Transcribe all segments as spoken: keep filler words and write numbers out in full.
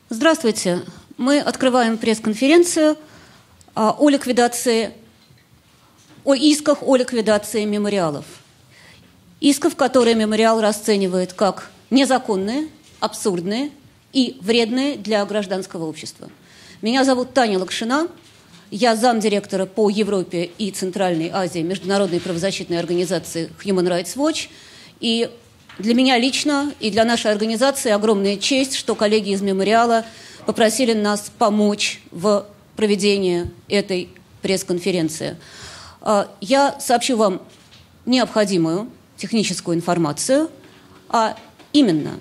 Здравствуйте. Мы открываем пресс-конференцию о ликвидации, о исках о ликвидации мемориалов. Исков, которые мемориал расценивает как незаконные, абсурдные и вредные для гражданского общества. Меня зовут Таня Лакшина. Я замдиректора по Европе и Центральной Азии Международной правозащитной организации Human Rights Watch. И для меня лично и для нашей организации огромная честь, что коллеги из мемориала попросили нас помочь в проведении этой пресс-конференции. Я сообщу вам необходимую техническую информацию, а именно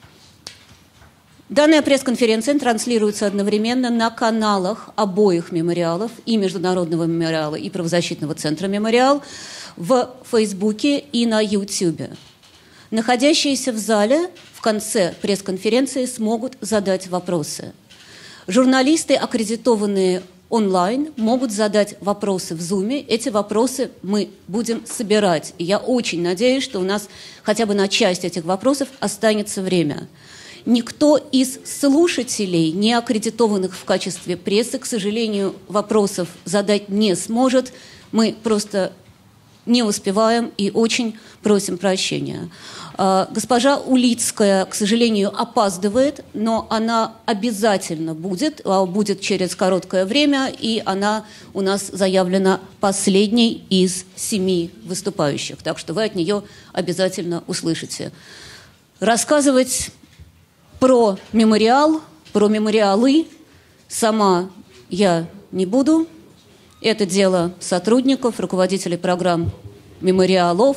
данная пресс-конференция транслируется одновременно на каналах обоих мемориалов, и Международного мемориала, и Правозащитного центра «Мемориал», в Фейсбуке и на Ютьюбе. Находящиеся в зале в конце пресс-конференции смогут задать вопросы. Журналисты, аккредитованные онлайн, могут задать вопросы в Зуме. Эти вопросы мы будем собирать. И я очень надеюсь, что у нас хотя бы на часть этих вопросов останется время. Никто из слушателей, не аккредитованных в качестве прессы, к сожалению, вопросов задать не сможет. Мы просто не успеваем и очень просим прощения. Госпожа Улицкая, к сожалению, опаздывает, но она обязательно будет, будет через короткое время, и она у нас заявлена последней из семи выступающих. Так что вы от нее обязательно услышите. Рассказывать про мемориал, про мемориалы сама я не буду. Это дело сотрудников, руководителей программ мемориалов.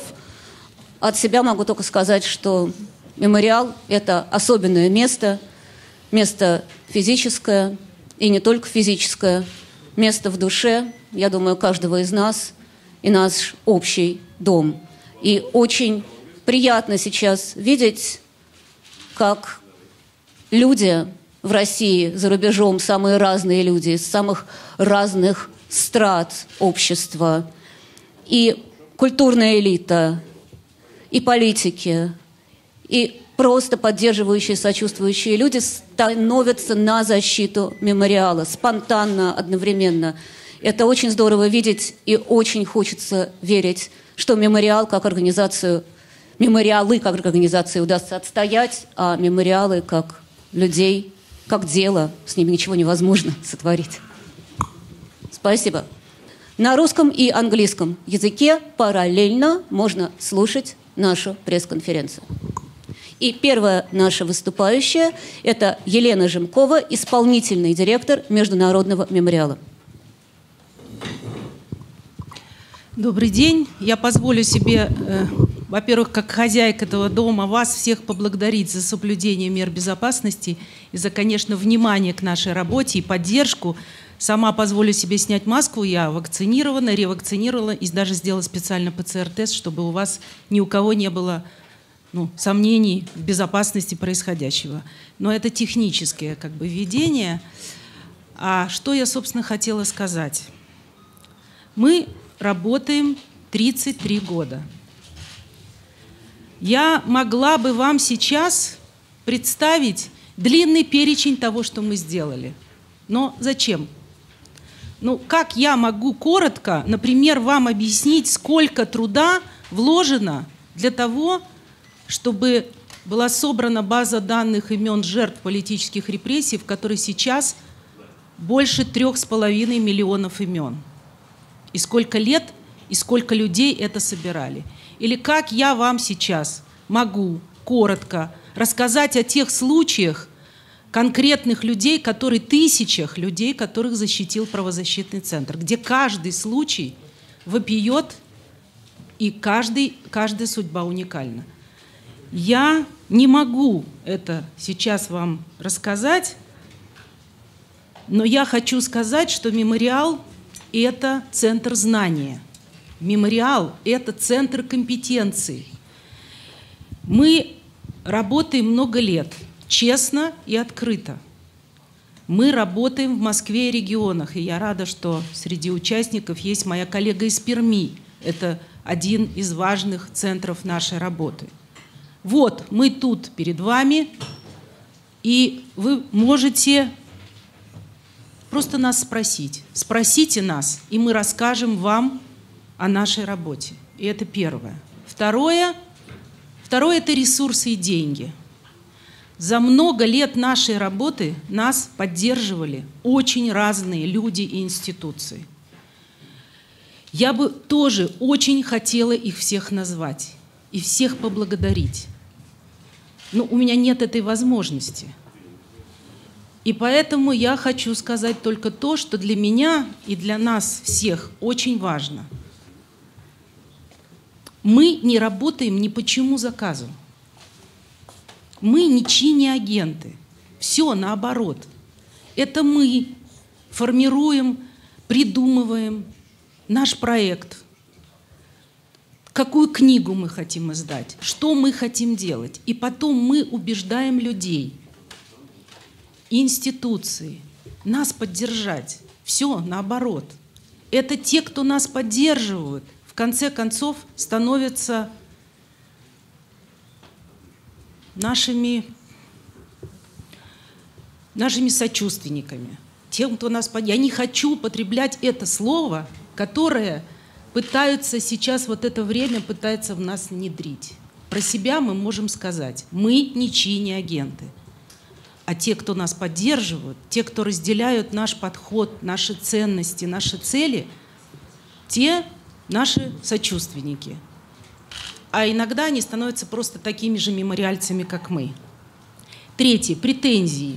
От себя могу только сказать, что мемориал – это особенное место, место физическое, и не только физическое, место в душе, я думаю, каждого из нас, и наш общий дом. И очень приятно сейчас видеть, как люди в России, за рубежом, самые разные люди, из самых разных страт общества, и культурная элита, и политики, и просто поддерживающие, сочувствующие люди становятся на защиту мемориала, спонтанно, одновременно. Это очень здорово видеть, и очень хочется верить, что мемориал как организацию, мемориалы как организации удастся отстоять, а мемориалы как людей, как дело, с ними ничего невозможно сотворить. Спасибо. На русском и английском языке параллельно можно слушать нашу пресс-конференцию. И первая наша выступающая – это Елена Жемкова, исполнительный директор Международного мемориала. Добрый день. Я позволю себе, э, во-первых, как хозяйка этого дома, вас всех поблагодарить за соблюдение мер безопасности и за, конечно, внимание к нашей работе и поддержку. Сама позволю себе снять маску, я вакцинирована, ревакцинировала и даже сделала специально ПЦР-тест, чтобы у вас ни у кого не было ну, сомнений в безопасности происходящего. Но это техническое как бы введение. А что я, собственно, хотела сказать? Мы работаем тридцать три года. Я могла бы вам сейчас представить длинный перечень того, что мы сделали. Но зачем? Ну, как я могу коротко, например, вам объяснить, сколько труда вложено для того, чтобы была собрана база данных имен жертв политических репрессий, в которой сейчас больше трех с половиной миллионов имен. И сколько лет, и сколько людей это собирали. Или как я вам сейчас могу коротко рассказать о тех случаях, конкретных людей, которые, тысячах людей, которых защитил правозащитный центр, где каждый случай вопиет, и каждый, каждая судьба уникальна. Я не могу это сейчас вам рассказать, но я хочу сказать, что мемориал – это центр знания. Мемориал – это центр компетенций. Мы работаем много лет. Честно и открыто. Мы работаем в Москве и регионах, и я рада, что среди участников есть моя коллега из Перми. Это один из важных центров нашей работы. Вот мы тут перед вами, И вы можете просто нас спросить. Спросите нас, и мы расскажем вам о нашей работе. И это первое. Второе, второе – это ресурсы и деньги. За много лет нашей работы нас поддерживали очень разные люди и институции. Я бы тоже очень хотела их всех назвать и всех поблагодарить. Но у меня нет этой возможности. И поэтому я хочу сказать только то, что для меня и для нас всех очень важно. Мы не работаем ни по чьему заказу. Мы ничьи не агенты. Все наоборот. Это мы формируем, придумываем наш проект, какую книгу мы хотим издать, что мы хотим делать. И потом мы убеждаем людей, институции, нас поддержать. Все наоборот. Это те, кто нас поддерживают, в конце концов становятся нашими, нашими сочувственниками. Тем, кто нас поддерживает. Я не хочу употреблять это слово, которое пытаются сейчас, вот это время, пытаются в нас внедрить. Про себя мы можем сказать: мы ничьи не агенты. А те, кто нас поддерживают, те, кто разделяют наш подход, наши ценности, наши цели, те наши сочувственники. А иногда они становятся просто такими же мемориальцами, как мы. Третье. Претензии.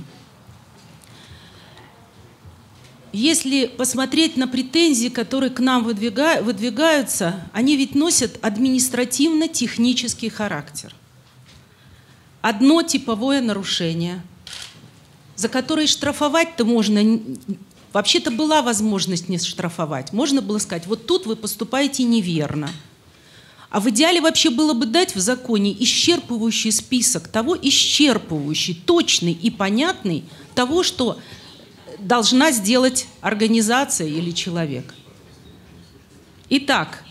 Если посмотреть на претензии, которые к нам выдвигаются, они ведь носят административно-технический характер. Одно типовое нарушение, за которое штрафовать-то можно, вообще-то была возможность не штрафовать. Можно было сказать: вот тут вы поступаете неверно. А в идеале вообще было бы дать в законе исчерпывающий список того, исчерпывающий, точный и понятный того, что должна сделать организация или человек. Итак,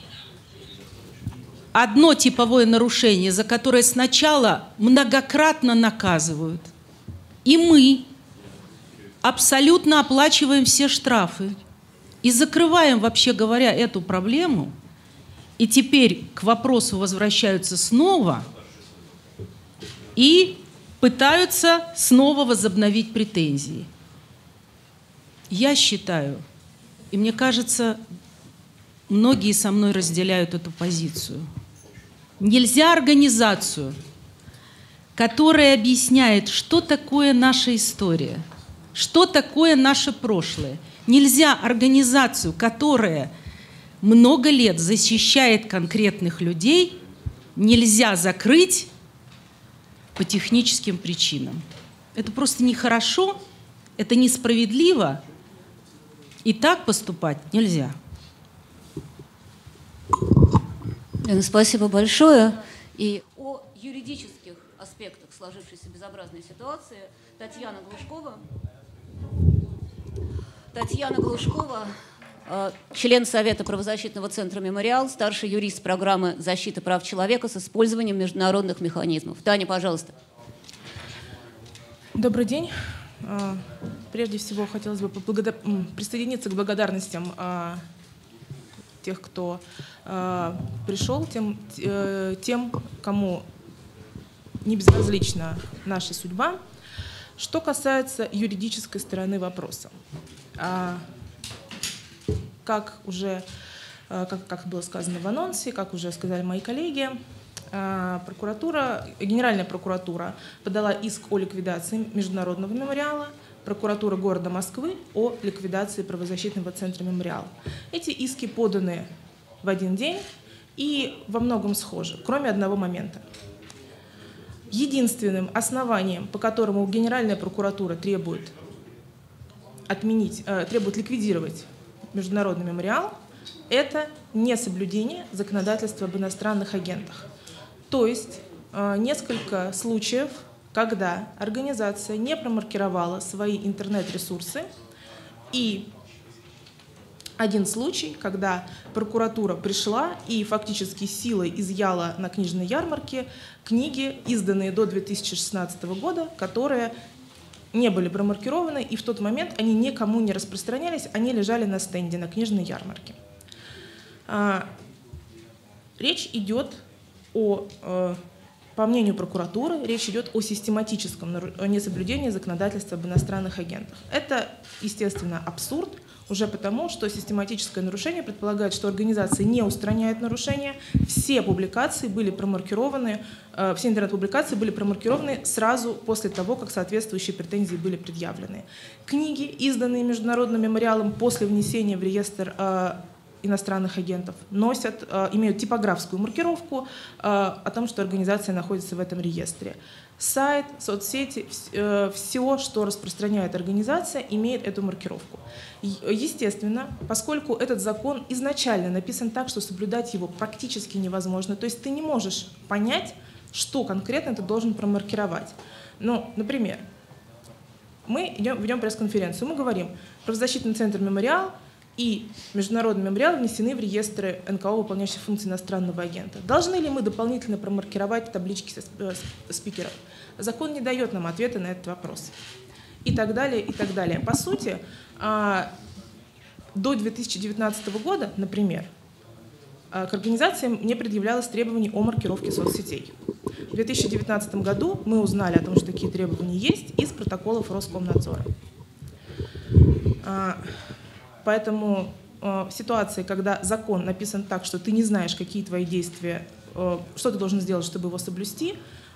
одно типовое нарушение, за которое сначала многократно наказывают, и мы абсолютно оплачиваем все штрафы и закрываем, вообще говоря, эту проблему, и теперь к вопросу возвращаются снова и пытаются снова возобновить претензии. Я считаю, и мне кажется, многие со мной разделяют эту позицию, нельзя организацию, которая объясняет, что такое наша история, что такое наше прошлое. Нельзя организацию, которая много лет защищает конкретных людей, нельзя закрыть по техническим причинам. Это просто нехорошо, это несправедливо, и так поступать нельзя. Лена, спасибо большое. И о юридических аспектах сложившейся безобразной ситуации Татьяна Глушкова. Татьяна Глушкова, член Совета правозащитного центра «Мемориал», старший юрист программы защиты прав человека с использованием международных механизмов. Таня, пожалуйста. Добрый день. Прежде всего, хотелось бы поблагодар... присоединиться к благодарностям тех, кто пришел, тем, тем, кому не безразлична наша судьба. Что касается юридической стороны вопроса. Как уже, как, как было сказано в анонсе, как уже сказали мои коллеги, прокуратура, Генеральная прокуратура подала иск о ликвидации Международного мемориала, прокуратура города Москвы о ликвидации правозащитного центра «Мемориал». Эти иски поданы в один день и во многом схожи, кроме одного момента. Единственным основанием, по которому Генеральная прокуратура требует отменить, э, требует ликвидировать Международный мемориал, это несоблюдение законодательства об иностранных агентах. То есть э, несколько случаев, когда организация не промаркировала свои интернет-ресурсы, и один случай, когда прокуратура пришла и фактически силой изъяла на книжной ярмарке книги, изданные до две тысячи шестнадцатого года, которые не были промаркированы, и в тот момент они никому не распространялись, они лежали на стенде на книжной ярмарке. Речь идет о, по мнению прокуратуры, речь идет о систематическом несоблюдении законодательства об иностранных агентах. Это, естественно, абсурд, уже потому, что систематическое нарушение предполагает, что организация не устраняет нарушения. Все публикации были промаркированы, все интернет-публикации были промаркированы сразу после того, как соответствующие претензии были предъявлены. Книги, изданные Международным мемориалом после внесения в реестр иностранных агентов, носят, имеют типографскую маркировку о том, что организация находится в этом реестре. Сайт, соцсети, все, что распространяет организация, имеет эту маркировку. Естественно, поскольку этот закон изначально написан так, что соблюдать его практически невозможно, то есть ты не можешь понять, что конкретно ты должен промаркировать. Ну, например, мы идем, ведем пресс-конференцию, мы говорим, правозащитный центр «Мемориал» и Международный мемориал внесены в реестры эн ка о, выполняющих функции иностранного агента. Должны ли мы дополнительно промаркировать таблички спикеров? Закон не дает нам ответа на этот вопрос. И так далее, и так далее. По сути, до две тысячи девятнадцатого года, например, к организациям не предъявлялось требований о маркировке соцсетей. В две тысячи девятнадцатом году мы узнали о том, что такие требования есть, из протоколов Роскомнадзора. Поэтому в ситуации, когда закон написан так, что ты не знаешь, какие твои действия, что ты должен сделать, чтобы его соблюсти,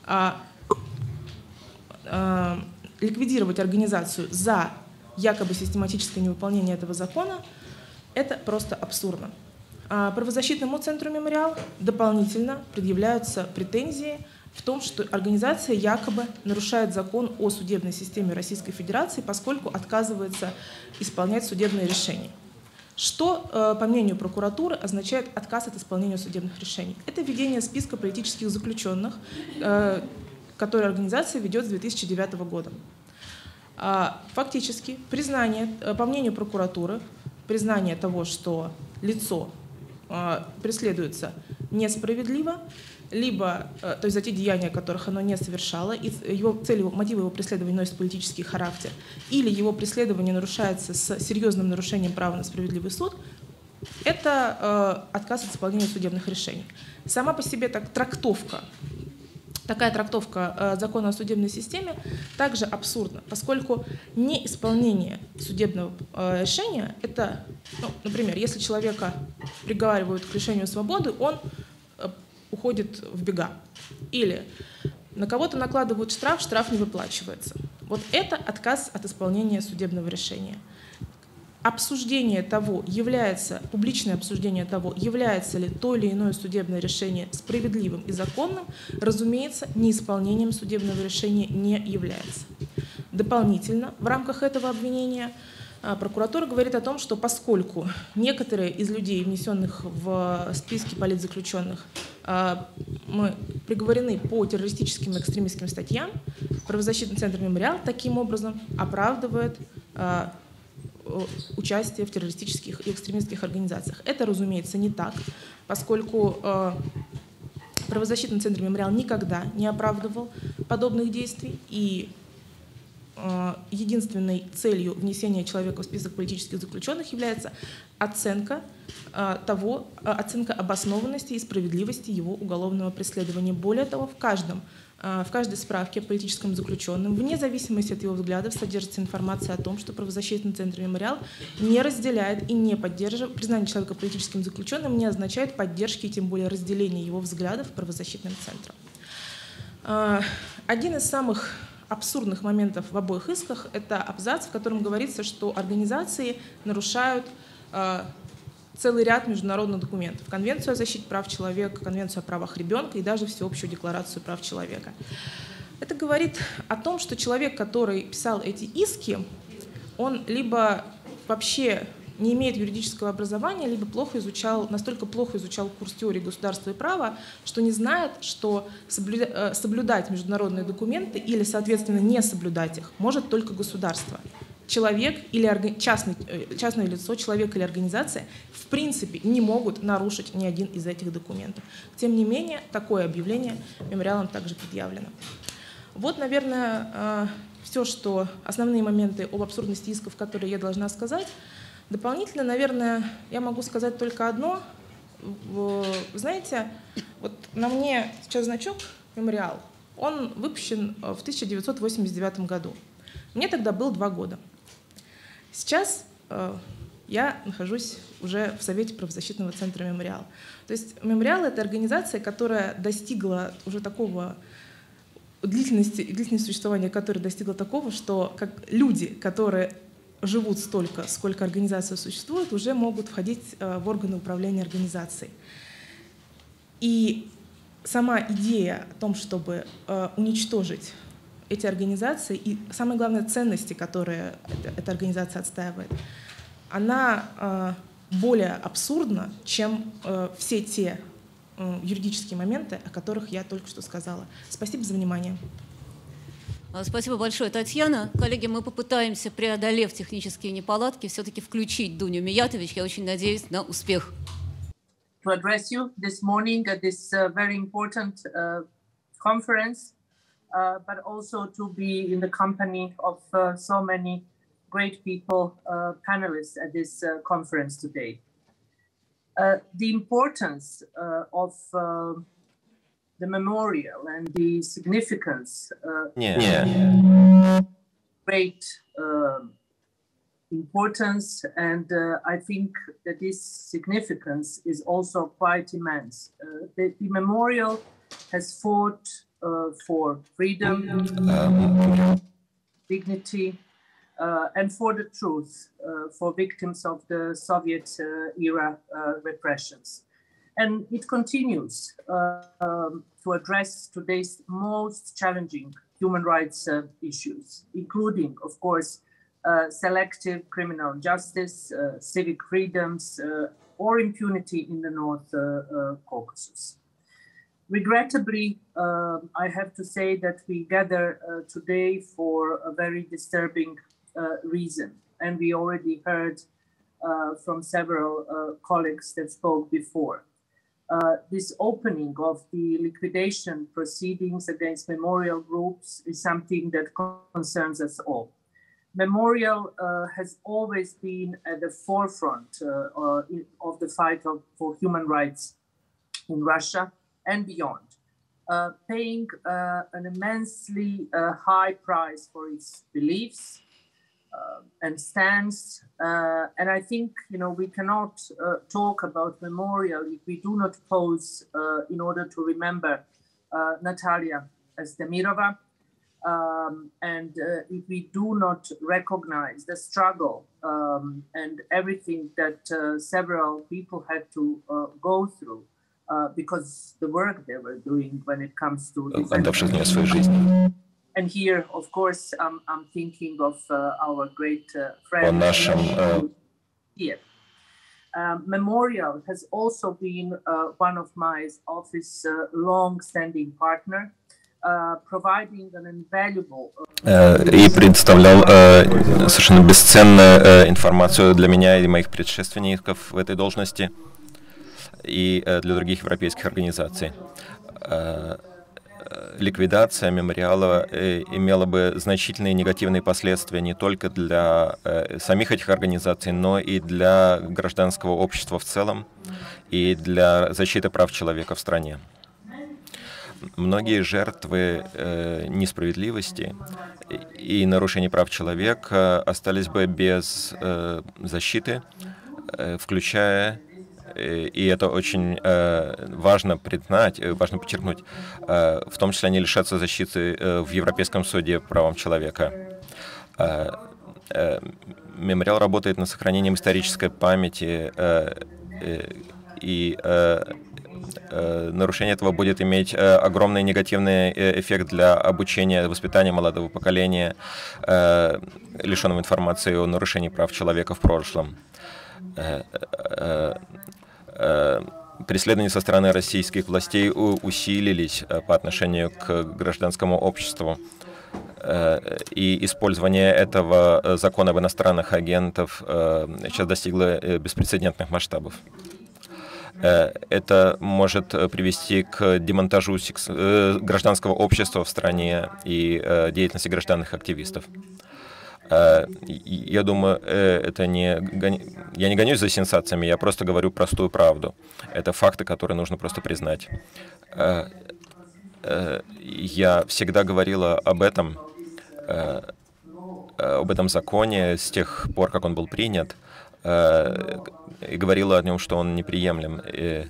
ликвидировать организацию за якобы систематическое невыполнение этого закона, это просто абсурдно. Правозащитному центру «Мемориал» дополнительно предъявляются претензии в том, что организация якобы нарушает закон о судебной системе Российской Федерации, поскольку отказывается исполнять судебные решения. Что, по мнению прокуратуры, означает отказ от исполнения судебных решений? Это введение списка политических заключенных, который организация ведет с две тысячи девятого года. Фактически, признание, по мнению прокуратуры, признание того, что лицо преследуется несправедливо, либо, то есть за те деяния, которых оно не совершало, и его цель, мотивы его преследования носят политический характер, или его преследование нарушается с серьезным нарушением права на справедливый суд, это э, отказ от исполнения судебных решений. Сама по себе так, трактовка, такая трактовка э, закона о судебной системе также абсурдна, поскольку неисполнение судебного э, решения, это, ну, например, если человека приговаривают к лишению свободы, он уходит в бега. Или на кого-то накладывают штраф, штраф не выплачивается. Вот это отказ от исполнения судебного решения. Обсуждение того, является, публичное обсуждение того, является ли то или иное судебное решение справедливым и законным, разумеется, неисполнением судебного решения не является. Дополнительно, в рамках этого обвинения, прокуратура говорит о том, что поскольку некоторые из людей, внесенных в списки политзаключенных, мы приговорены по террористическим и экстремистским статьям, правозащитный центр «Мемориал» таким образом оправдывает участие в террористических и экстремистских организациях. Это, разумеется, не так, поскольку правозащитный центр «Мемориал» никогда не оправдывал подобных действий, и единственной целью внесения человека в список политических заключенных является оценка того, оценка обоснованности и справедливости его уголовного преследования. Более того, в каждом в каждой справке о политическом заключенном, вне зависимости от его взглядов, содержится информация о том, что правозащитный центр «Мемориал» не разделяет и не поддерживает, признание человека политическим заключенным не означает поддержки и тем более разделения его взглядов правозащитным центром. Один из самых абсурдных моментов в обоих исках — это абзац, в котором говорится, что организации нарушают э, целый ряд международных документов. Конвенцию о защите прав человека, Конвенцию о правах ребенка и даже Всеобщую декларацию прав человека. Это говорит о том, что человек, который писал эти иски, он либо вообще не имеет юридического образования, либо плохо изучал, настолько плохо изучал курс теории государства и права, что не знает, что соблюдать, соблюдать международные документы или, соответственно, не соблюдать их может только государство. Человек или частный, частное лицо, человек или организация в принципе не могут нарушить ни один из этих документов. Тем не менее, такое объявление мемориалом также предъявлено. Вот, наверное, все, что основные моменты об абсурдности исков, которые я должна сказать. Дополнительно, наверное, я могу сказать только одно. Вы знаете, вот на мне сейчас значок «Мемориал». Он выпущен в тысяча девятьсот восемьдесят девятом году. Мне тогда было два года. Сейчас э, я нахожусь уже в Совете правозащитного центра «Мемориал». То есть «Мемориал» — это организация, которая достигла уже такого длительности и длительности существования, которая достигла такого, что как люди, которые живут столько, сколько организация существует, уже могут входить э, в органы управления организацией. И сама идея о том, чтобы э, уничтожить эти организации и, самое главное, ценности, которые эта, эта организация отстаивает, она э, более абсурдна, чем э, все те э, юридические моменты, о которых я только что сказала. Спасибо за внимание. Спасибо большое, Татьяна. Коллеги, мы попытаемся, преодолев технические неполадки, все-таки включить Дуню Миятович. Я очень надеюсь на успех. To address you this morning at this uh, very important uh, conference, uh, but also to be in the company of uh, so many great people, uh, panelists at this uh, conference today. Uh, the importance uh, of uh, the memorial and the significance uh, yeah. Yeah. great uh, importance, and uh, I think that this significance is also quite immense. Uh, the, the memorial has fought uh, for freedom, um, dignity, uh, and for the truth uh, for victims of the Soviet uh, era uh, repressions. And it continues uh, um, to address today's most challenging human rights uh, issues, including, of course, Uh, selective criminal justice, uh, civic freedoms, uh, or impunity in the North uh, uh, Caucasus. Regrettably, uh, I have to say that we gather uh, today for a very disturbing uh, reason. And we already heard uh, from several uh, colleagues that spoke before. Uh, this opening of the liquidation proceedings against memorial groups is something that concerns us all. Memorial uh, has always been at the forefront uh, uh, in, of the fight of, for human rights in Russia and beyond, uh, paying uh, an immensely uh, high price for its beliefs uh, and stance. Uh, and I think, you know, we cannot uh, talk about memorial if we do not pause uh, in order to remember uh, Natalia Estemirova. Um, and uh, if we do not recognize the struggle um, and everything that uh, several people had to uh, go through uh, because the work they were doing when it comes to and here, of course, um, I'm thinking of uh, our great uh, friend uh, here. Um, Memorial has also been uh, one of my office uh, long-standing partner. Uh, providing an invaluable... И предоставлял uh, совершенно бесценную uh, информацию для меня и моих предшественников в этой должности и uh, для других европейских организаций. Uh, ликвидация мемориала uh, имела бы значительные негативные последствия не только для uh, самих этих организаций, но и для гражданского общества в целом и для защиты прав человека в стране. Многие жертвы э, несправедливости и нарушений прав человека остались бы без э, защиты, э, включая, э, и это очень э, важно признать, э, важно подчеркнуть, э, в том числе они лишатся защиты э, в Европейском суде по правам человека. Э, э, мемориал работает над сохранением исторической памяти э, э, и э, нарушение этого будет иметь огромный негативный эффект для обучения, воспитания молодого поколения, лишенного информации о нарушении прав человека в прошлом. Преследования со стороны российских властей усилились по отношению к гражданскому обществу. И использование этого закона об иностранных агентах сейчас достигло беспрецедентных масштабов. Это может привести к демонтажу секс... гражданского общества в стране и деятельности гражданских активистов. Я думаю, это не... я не гонюсь за сенсациями, я просто говорю простую правду. Это факты, которые нужно просто признать. Я всегда говорила об этом, об этом законе с тех пор, как он был принят, и говорила о нем, что он неприемлем. И,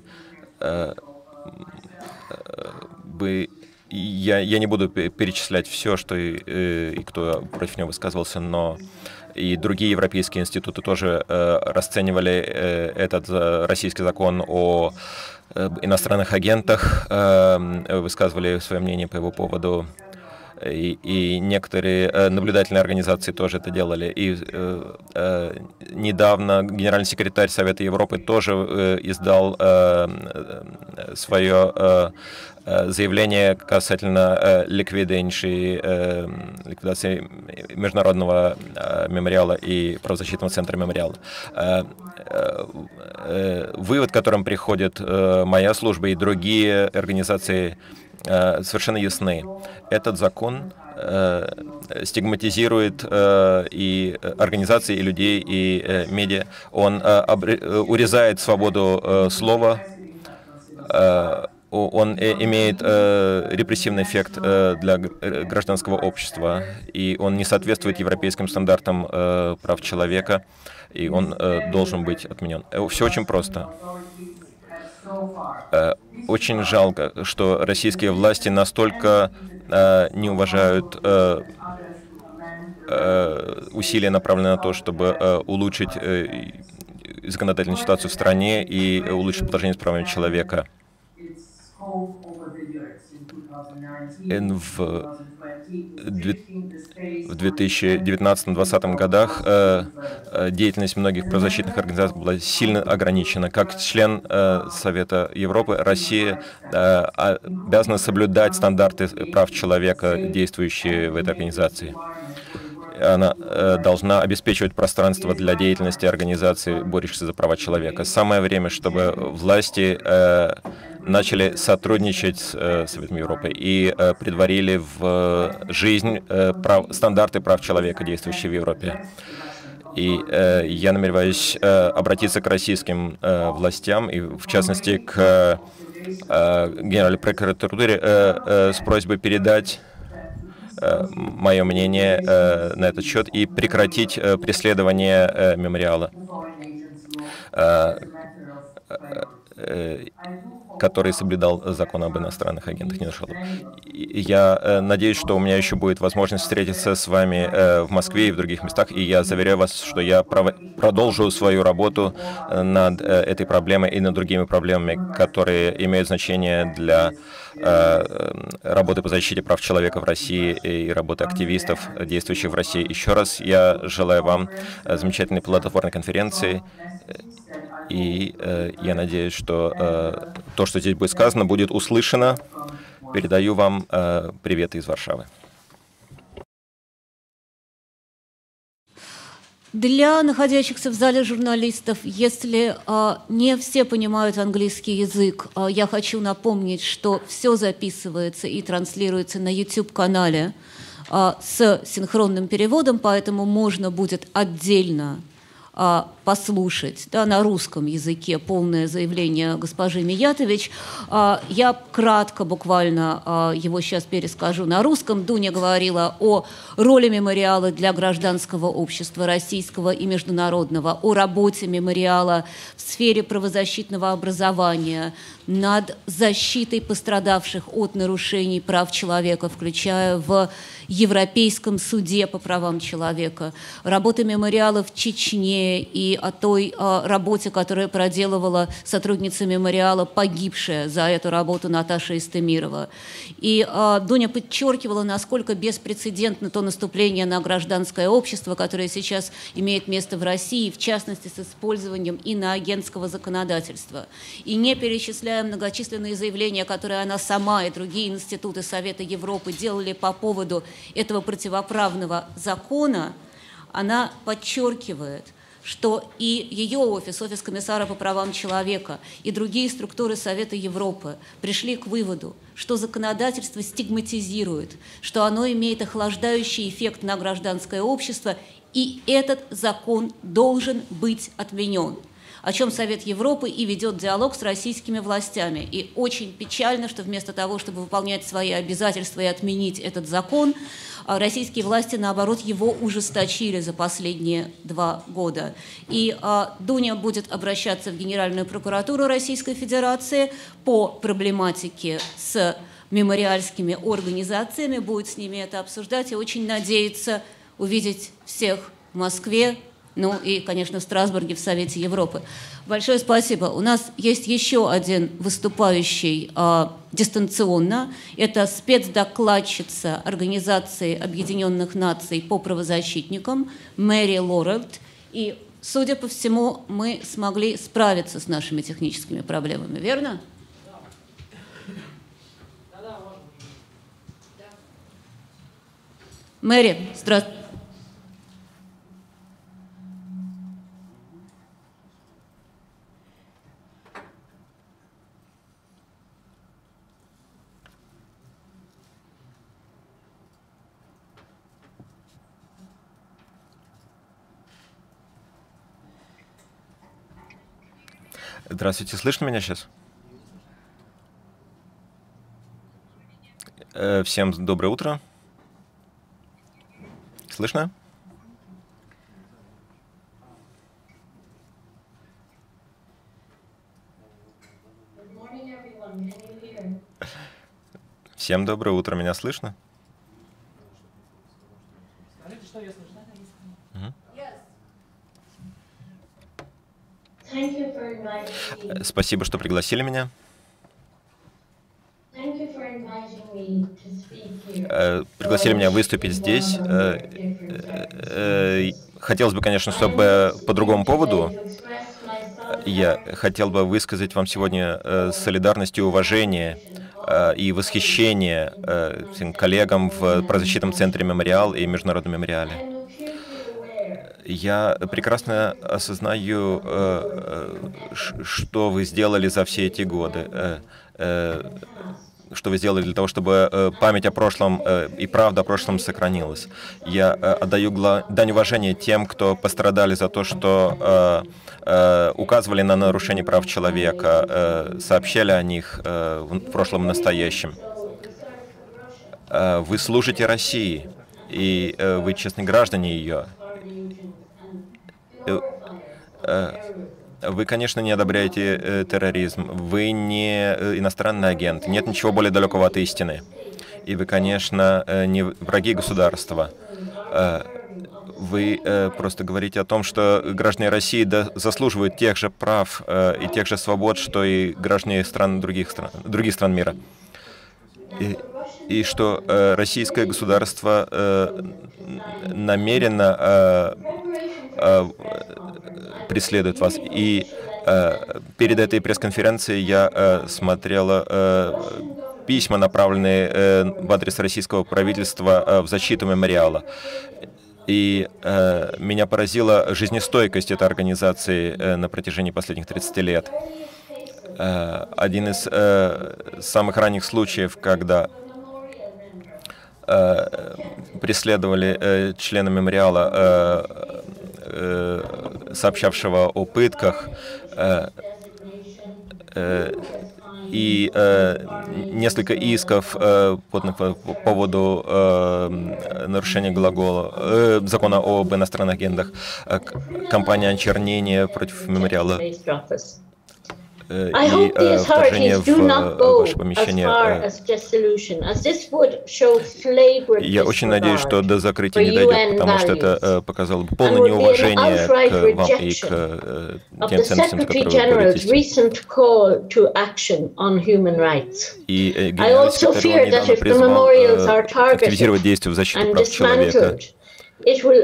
бы, я, я не буду перечислять все, что и, и кто против него высказывался, но и другие европейские институты тоже расценивали этот российский закон о иностранных агентах, высказывали свое мнение по его поводу. И, и некоторые э, наблюдательные организации тоже это делали. И э, э, недавно генеральный секретарь Совета Европы тоже э, издал э, э, свое э, заявление касательно э, ликвидации, э, ликвидации Международного э, мемориала и правозащитного центра мемориала. Э, э, э, вывод, к которому приходит э, моя служба и другие организации, совершенно ясны. Этот закон э, стигматизирует э, и организации, и людей, и э, медиа. Он э, обре, урезает свободу э, слова. Э, он э, имеет э, репрессивный эффект э, для гражданского общества, и он не соответствует европейским стандартам э, прав человека, и он э, должен быть отменен. Все очень просто. Очень жалко, что российские власти настолько э, не уважают э, э, усилия, направленные на то, чтобы э, улучшить э, законодательную ситуацию в стране и улучшить положение с правами человека. В в две тысячи девятнадцатом — две тысячи двадцатом годах э, деятельность многих правозащитных организаций была сильно ограничена. Как член э, Совета Европы, Россия э, обязана соблюдать стандарты прав человека, действующие в этой организации. Она э, должна обеспечивать пространство для деятельности организаций, борющихся за права человека. Самое время, чтобы власти э, начали сотрудничать с э, Советом Европы и э, предварили в жизнь э, прав, стандарты прав человека, действующие в Европе. И э, я намереваюсь э, обратиться к российским э, властям, и в частности к э, Генеральной прокуратуре э, э, с просьбой передать э, мое мнение э, на этот счет и прекратить э, преследование э, мемориала, э, э, который соблюдал закон об иностранных агентах. Не нашел. Я э, надеюсь, что у меня еще будет возможность встретиться с вами э, в Москве и в других местах, и я заверяю вас, что я пров... продолжу свою работу э, над э, этой проблемой и над другими проблемами, которые имеют значение для э, работы по защите прав человека в России и работы активистов, действующих в России. Еще раз я желаю вам замечательной плодотворной конференции. И э, я надеюсь, что э, то, что здесь будет сказано, будет услышано. Передаю вам э, приветы из Варшавы. Для находящихся в зале журналистов, если э, не все понимают английский язык, э, я хочу напомнить, что все записывается и транслируется на YouTube-канале э, с синхронным переводом, поэтому можно будет отдельно послушать, да, на русском языке полное заявление госпожи Миятович. Я кратко, буквально его сейчас перескажу на русском. Дуня говорила о роли мемориала для гражданского общества российского и международного, о работе мемориала в сфере правозащитного образования, над защитой пострадавших от нарушений прав человека, включая в Европейском суде по правам человека, работа мемориала в Чечне и о той о, работе, которую проделывала сотрудница мемориала, погибшая за эту работу Наташа Истемирова. И о, Дуня подчеркивала, насколько беспрецедентно то наступление на гражданское общество, которое сейчас имеет место в России, в частности, с использованием иноагентского законодательства. И не перечисляя многочисленные заявления, которые она сама и другие институты Совета Европы делали по поводу этого противоправного закона, она подчеркивает, что и ее офис, офис комиссара по правам человека, и другие структуры Совета Европы пришли к выводу, что законодательство стигматизирует, что оно имеет охлаждающий эффект на гражданское общество, и этот закон должен быть отменен, о чем Совет Европы и ведет диалог с российскими властями. И очень печально, что вместо того, чтобы выполнять свои обязательства и отменить этот закон, российские власти, наоборот, его ужесточили за последние два года. И а, Дуня будет обращаться в Генеральную прокуратуру Российской Федерации по проблематике с мемориальскими организациями, будет с ними это обсуждать и очень надеется увидеть всех в Москве, ну и, конечно, в Страсбурге, в Совете Европы. Большое спасибо. У нас есть еще один выступающий а, дистанционно. Это спецдокладчица Организации Объединенных Наций по правозащитникам Мэри Лорелд. И, судя по всему, мы смогли справиться с нашими техническими проблемами, верно? Мэри, здравствуйте. Здравствуйте, слышно меня сейчас? Всем доброе утро. Слышно? Всем доброе утро, меня слышно? Спасибо, что пригласили меня. Пригласили меня выступить здесь. Хотелось бы, конечно, чтобы по другому поводу. Я хотел бы высказать вам сегодня солидарность и уважение и восхищение всем коллегам в правозащитном центре «Мемориал» и Международном мемориале. Я прекрасно осознаю, что вы сделали за все эти годы, что вы сделали для того, чтобы память о прошлом и правда о прошлом сохранилась. Я отдаю дань уважения тем, кто пострадали за то, что указывали на нарушение прав человека, сообщали о них в прошлом и настоящем. Вы служите России, и вы честные граждане ее. Вы, конечно, не одобряете э, терроризм, вы не э, иностранный агент, нет ничего более далекого от истины. И вы, конечно, э, не враги государства. Э, вы э, просто говорите о том, что граждане России да, заслуживают тех же прав э, и тех же свобод, что и граждане стран, других, стран, других стран мира. И, и что э, российское государство э, намеренно э, э, преследует вас. И э, перед этой пресс-конференцией я э, смотрела э, письма, направленные э, в адрес российского правительства э, в защиту мемориала. И э, меня поразила жизнестойкость этой организации э, на протяжении последних тридцати лет. Э, один из э, самых ранних случаев, когда э, преследовали э, члена мемориала, э, сообщавшего о пытках, и несколько исков поданных по поводу нарушения глагола, закона об иностранных агентах, кампания очернения против мемориала и вторжение в ваше помещение. Я очень надеюсь, что до закрытия не дойдет, потому что это показало бы полное неуважение к вам и к тем ценностям, за которые вы боретесь. И генеральный секретарь недавно призвал активизировать действия в защиту прав человека. Если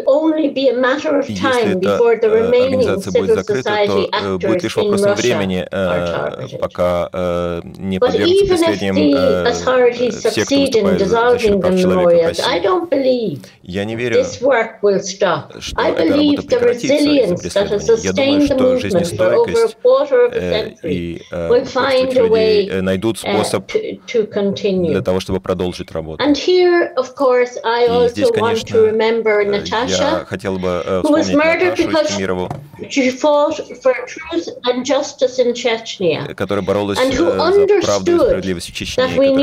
эта организация будет закрыта, то будет лишь вопросом времени, пока не подвергнутся преследованиям все, кто выступает за защиту прав человека в России. Я не верю, что эта работа прекратится из-за преследований. Я думаю, что жизнестойкость и людей найдут способ для того, чтобы продолжить работу. И здесь, конечно, я хотел бы вспомнить Наташу Истемирову, которая боролась за правду и справедливость в Чечне,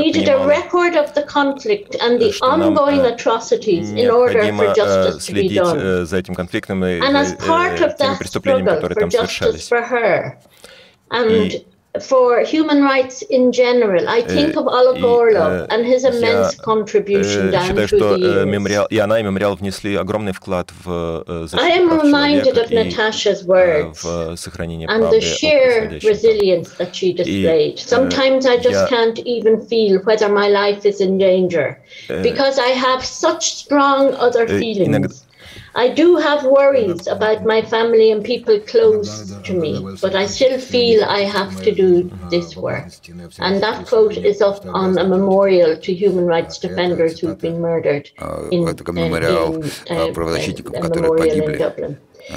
которая понимала, что нам необходимо следить за этим конфликтом и теми преступлениями, которые там совершались. И for human rights in general, I think of Oleg Orlov and his immense contribution down считаю, through что the years. мемориал, и она, и мемориал внесли огромный вклад в I am reminded of человека Natasha's words в сохранение and the sheer resilience that she displayed. Sometimes I just can't even feel whether my life is in danger because I have such strong other feelings. I do have worries about my family and people close to me, but I still feel I have to do this work. And that quote is up on a memorial to human rights defenders who've been murdered in, in, in uh, a memorial in Dublin.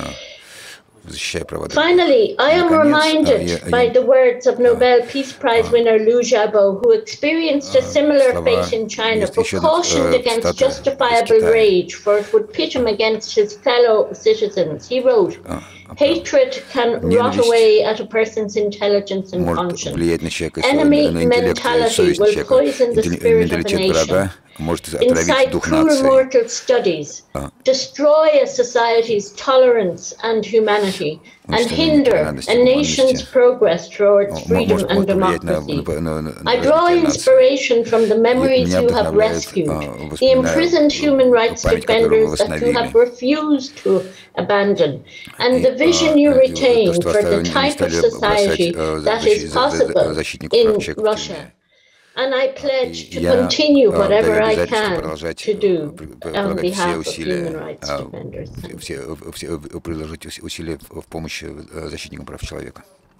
Finally, I am reminded by the words of Nobel Peace Prize winner Liu Xiaobo, who experienced a similar fate in China, but cautioned against justifiable rage, for it would pit him against his fellow citizens. He wrote, "Hatred can rot away at a person's intelligence and conscience. Enemy mentality will poison the spirit of a nation, incite cruel mortal studies, destroy a society's tolerance and humanity, and hinder a nation's progress towards freedom and democracy. I draw inspiration from the memories you have rescued, the imprisoned human rights defenders that you have refused to abandon, and the vision you retain for the type of society that is possible in Russia. And I pledge to continue whatever I can to do on behalf of human rights defenders." Приложить усилия в помощь защитникам прав человека.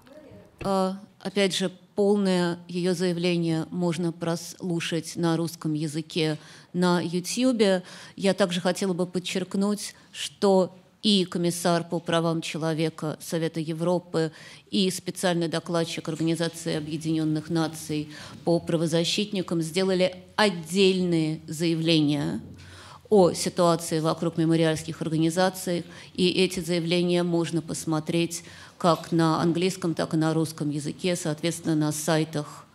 Опять же, полное ее заявление можно прослушать на русском языке на YouTube. Я также хотела бы подчеркнуть, что и комиссар по правам человека Совета Европы, и специальный докладчик Организации Объединенных Наций по правозащитникам сделали отдельные заявления о ситуации вокруг мемориальских организаций, и эти заявления можно посмотреть как на английском, так и на русском языке, соответственно, на сайтах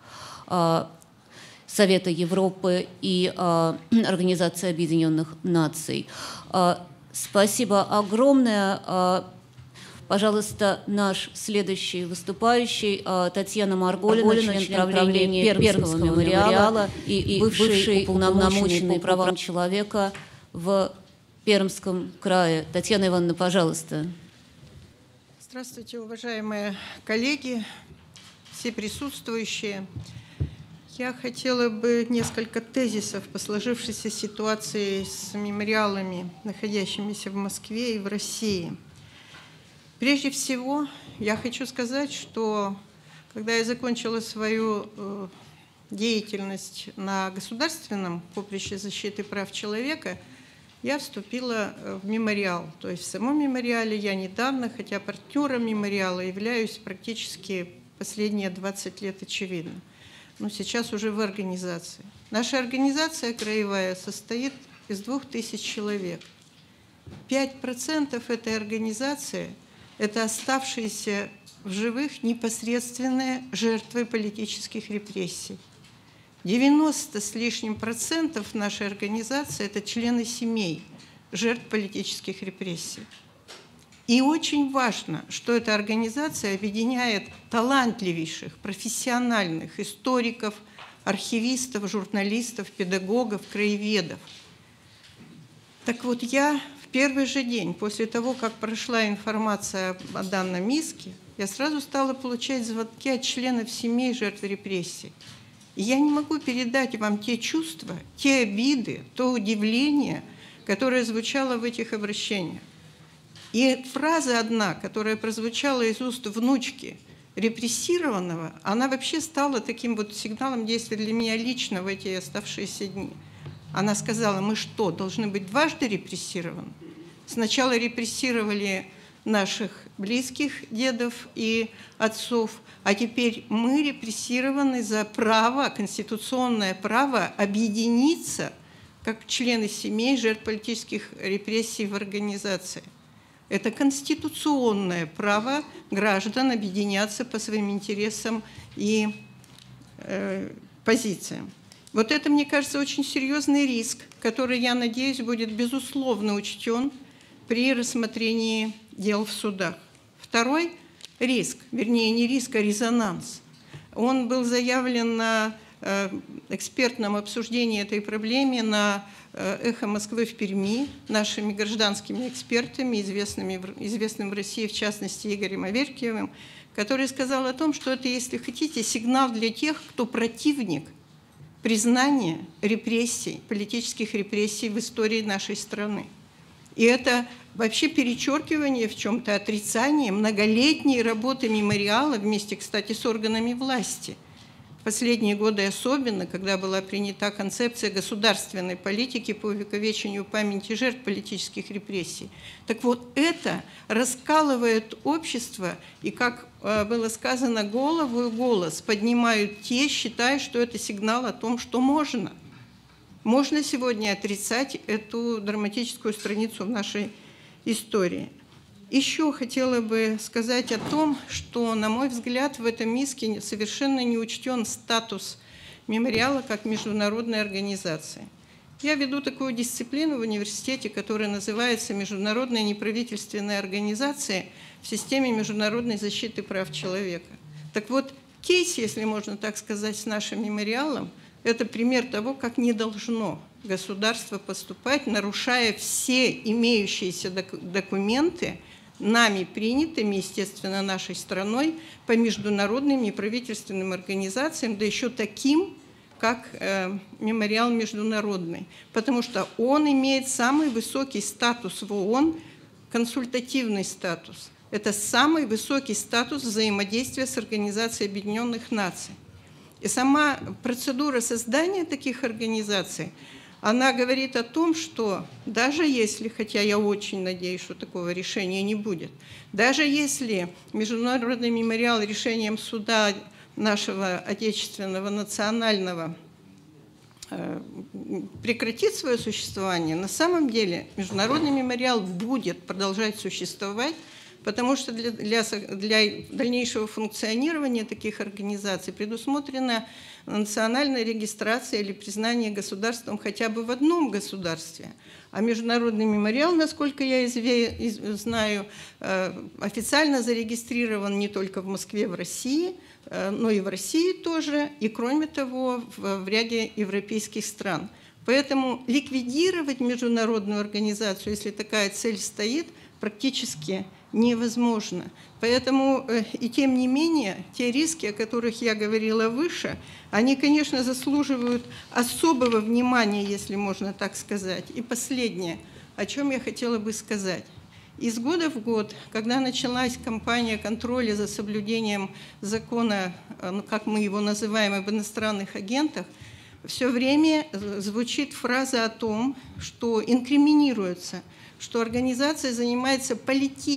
Совета Европы и Организации Объединенных Наций. Спасибо огромное. Пожалуйста, наш следующий выступающий Татьяна Марголина, член правления Пермского мемориала и, и бывший уполномоченный по правам человека в Пермском крае. Татьяна Ивановна, пожалуйста. Здравствуйте, уважаемые коллеги, все присутствующие. Я хотела бы несколько тезисов по сложившейся ситуации с мемориалами, находящимися в Москве и в России. Прежде всего, я хочу сказать, что когда я закончила свою деятельность на государственном поприще защиты прав человека, я вступила в мемориал. То есть в самом мемориале я недавно, хотя партнером мемориала являюсь практически последние двадцать лет, очевидно. Но сейчас уже в организации. Наша организация краевая состоит из двух тысяч человек. Пять процентов этой организации – это оставшиеся в живых непосредственные жертвы политических репрессий. девяносто с лишним процентов нашей организации – это члены семей жертв политических репрессий. И очень важно, что эта организация объединяет талантливейших, профессиональных историков, архивистов, журналистов, педагогов, краеведов. Так вот, я в первый же день после того, как прошла информация о данном иске, я сразу стала получать звонки от членов семей жертв репрессий. И я не могу передать вам те чувства, те обиды, то удивление, которое звучало в этих обращениях. И фраза одна, которая прозвучала из уст внучки репрессированного, она вообще стала таким вот сигналом действия для меня лично в эти оставшиеся дни. Она сказала, мы что, должны быть дважды репрессированы? Сначала репрессировали наших близких дедов и отцов, а теперь мы репрессированы за право, конституционное право объединиться как члены семей жертв политических репрессий в организации. Это конституционное право граждан объединяться по своим интересам и э, позициям. Вот это, мне кажется, очень серьезный риск, который, я надеюсь, будет безусловно учтен при рассмотрении дел в судах. Второй риск, вернее, не риск, а резонанс. Он был заявлен на э, экспертном обсуждении этой проблемы на «Эхо Москвы» в Перми нашими гражданскими экспертами, известными, известным в России, в частности, Игорем Аверкиевым, который сказал о том, что это, если хотите, сигнал для тех, кто противник признания репрессий, политических репрессий в истории нашей страны. И это вообще перечеркивание в чем-то, отрицание многолетней работы мемориала вместе, кстати, с органами власти. В последние годы особенно, когда была принята концепция государственной политики по увековечению памяти жертв политических репрессий. Так вот, это раскалывает общество, и, как было сказано, голову и голос поднимают те, считая, что это сигнал о том, что можно. Можно сегодня отрицать эту драматическую страницу в нашей истории. Еще хотела бы сказать о том, что, на мой взгляд, в этом иске совершенно не учтен статус мемориала как международной организации. Я веду такую дисциплину в университете, которая называется «Международная неправительственная организация в системе международной защиты прав человека». Так вот, кейс, если можно так сказать, с нашим мемориалом, это пример того, как не должно государство поступать, нарушая все имеющиеся документы, нами принятыми, естественно, нашей страной, по международным неправительственным организациям, да еще таким, как э, мемориал международный, потому что он имеет самый высокий статус в ООН, консультативный статус. Это самый высокий статус взаимодействия с Организацией Объединенных Наций. И сама процедура создания таких организаций, она говорит о том, что даже если, хотя я очень надеюсь, что такого решения не будет, даже если Международный мемориал решением суда нашего отечественного национального э, прекратит свое существование, на самом деле Международный мемориал будет продолжать существовать, потому что для, для, для дальнейшего функционирования таких организаций предусмотрена национальная регистрация или признание государством хотя бы в одном государстве. А Международный мемориал, насколько я изве, из, знаю, э, официально зарегистрирован не только в Москве, в России, э, но и в России тоже, и кроме того в, в ряде европейских стран. Поэтому ликвидировать международную организацию, если такая цель стоит, практически невозможно. Поэтому, и тем не менее, те риски, о которых я говорила выше, они, конечно, заслуживают особого внимания, если можно так сказать. И последнее, о чем я хотела бы сказать. Из года в год, когда началась кампания контроля за соблюдением закона, ну, как мы его называем, об иностранных агентах, все время звучит фраза о том, что инкриминируется, что организация занимается политикой,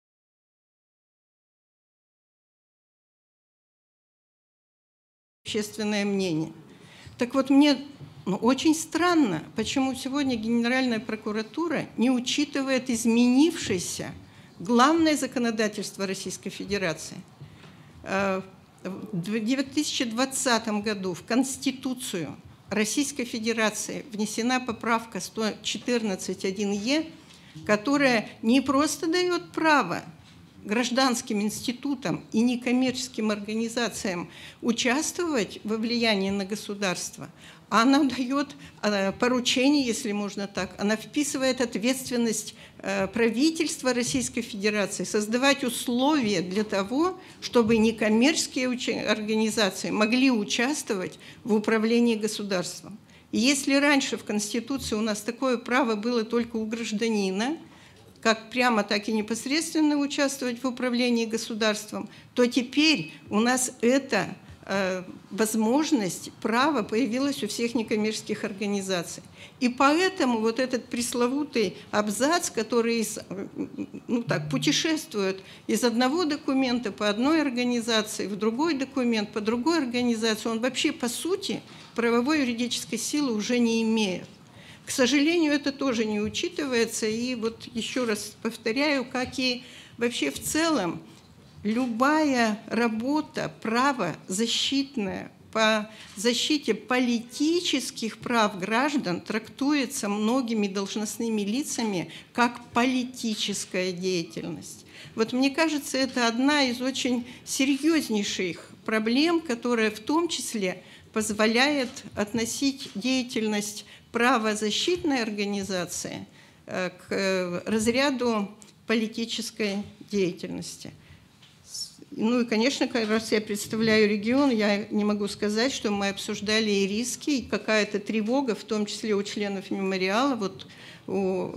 общественное мнение. Так вот, мне ну, очень странно, почему сегодня Генеральная прокуратура не учитывает изменившееся главное законодательство Российской Федерации. В две тысячи двадцатом году в Конституцию Российской Федерации внесена поправка сто четырнадцать один е, которая не просто дает право гражданским институтам и некоммерческим организациям участвовать во влиянии на государство, а она дает поручение, если можно так, она вписывает ответственность правительства Российской Федерации создавать условия для того, чтобы некоммерческие организации могли участвовать в управлении государством. И если раньше в Конституции у нас такое право было только у гражданина, как прямо, так и непосредственно участвовать в управлении государством, то теперь у нас это возможность, право появилось у всех некоммерческих организаций. И поэтому вот этот пресловутый абзац, который ну так, путешествует из одного документа по одной организации в другой документ по другой организации, он вообще по сути правовой юридической силы уже не имеет. К сожалению, это тоже не учитывается. И вот еще раз повторяю, как и вообще в целом, любая работа правозащитная по защите политических прав граждан трактуется многими должностными лицами как политическая деятельность. Вот мне кажется, это одна из очень серьезнейших проблем, которая в том числе позволяет относить деятельность правозащитной организации к разряду политической деятельности. Ну и, конечно, раз я представляю регион, я не могу сказать, что мы обсуждали и риски, и какая-то тревога, в том числе у членов мемориала, вот у,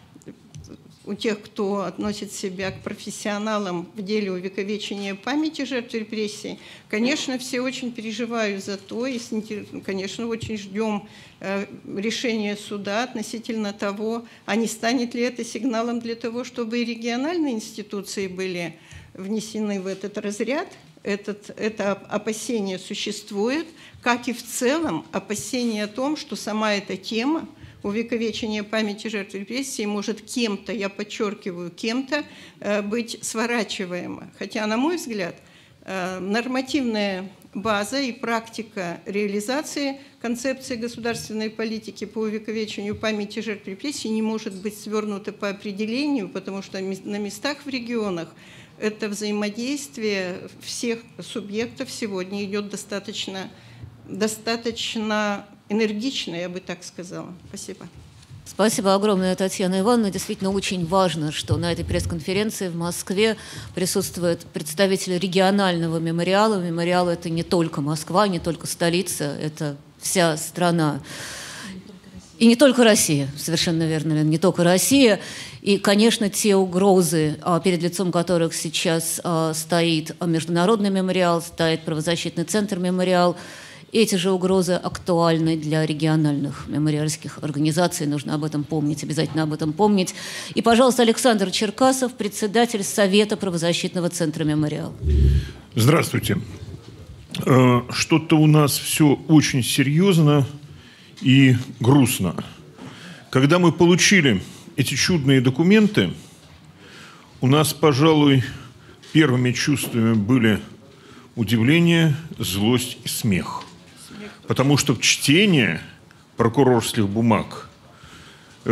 у тех, кто относит себя к профессионалам в деле увековечения памяти жертв репрессий. Конечно, все очень переживают за то, и, конечно, очень ждем решения суда относительно того, а не станет ли это сигналом для того, чтобы и региональные институции были внесены в этот разряд. Этот, это опасение существует, как и в целом опасение о том, что сама эта тема увековечения памяти жертв репрессий может кем-то, я подчеркиваю, кем-то быть сворачиваема. Хотя, на мой взгляд, нормативная база и практика реализации концепции государственной политики по увековечению памяти жертв репрессий не может быть свернута по определению, потому что на местах в регионах это взаимодействие всех субъектов сегодня идет достаточно, достаточно энергично, я бы так сказала. Спасибо. Спасибо огромное, Татьяна Ивановна. Действительно очень важно, что на этой пресс-конференции в Москве присутствует представитель регионального мемориала. Мемориал – это не только Москва, не только столица, это вся страна. И не только Россия, совершенно верно, не только Россия. И, конечно, те угрозы, перед лицом которых сейчас стоит Международный мемориал, стоит правозащитный центр «Мемориал», эти же угрозы актуальны для региональных мемориальских организаций. Нужно об этом помнить, обязательно об этом помнить. И, пожалуйста, Александр Черкасов, председатель Совета правозащитного центра «Мемориал». Здравствуйте. Что-то у нас все очень серьезно и грустно. Когда мы получили эти чудные документы, у нас, пожалуй, первыми чувствами были удивление, злость и смех. Потому что чтение прокурорских бумаг э,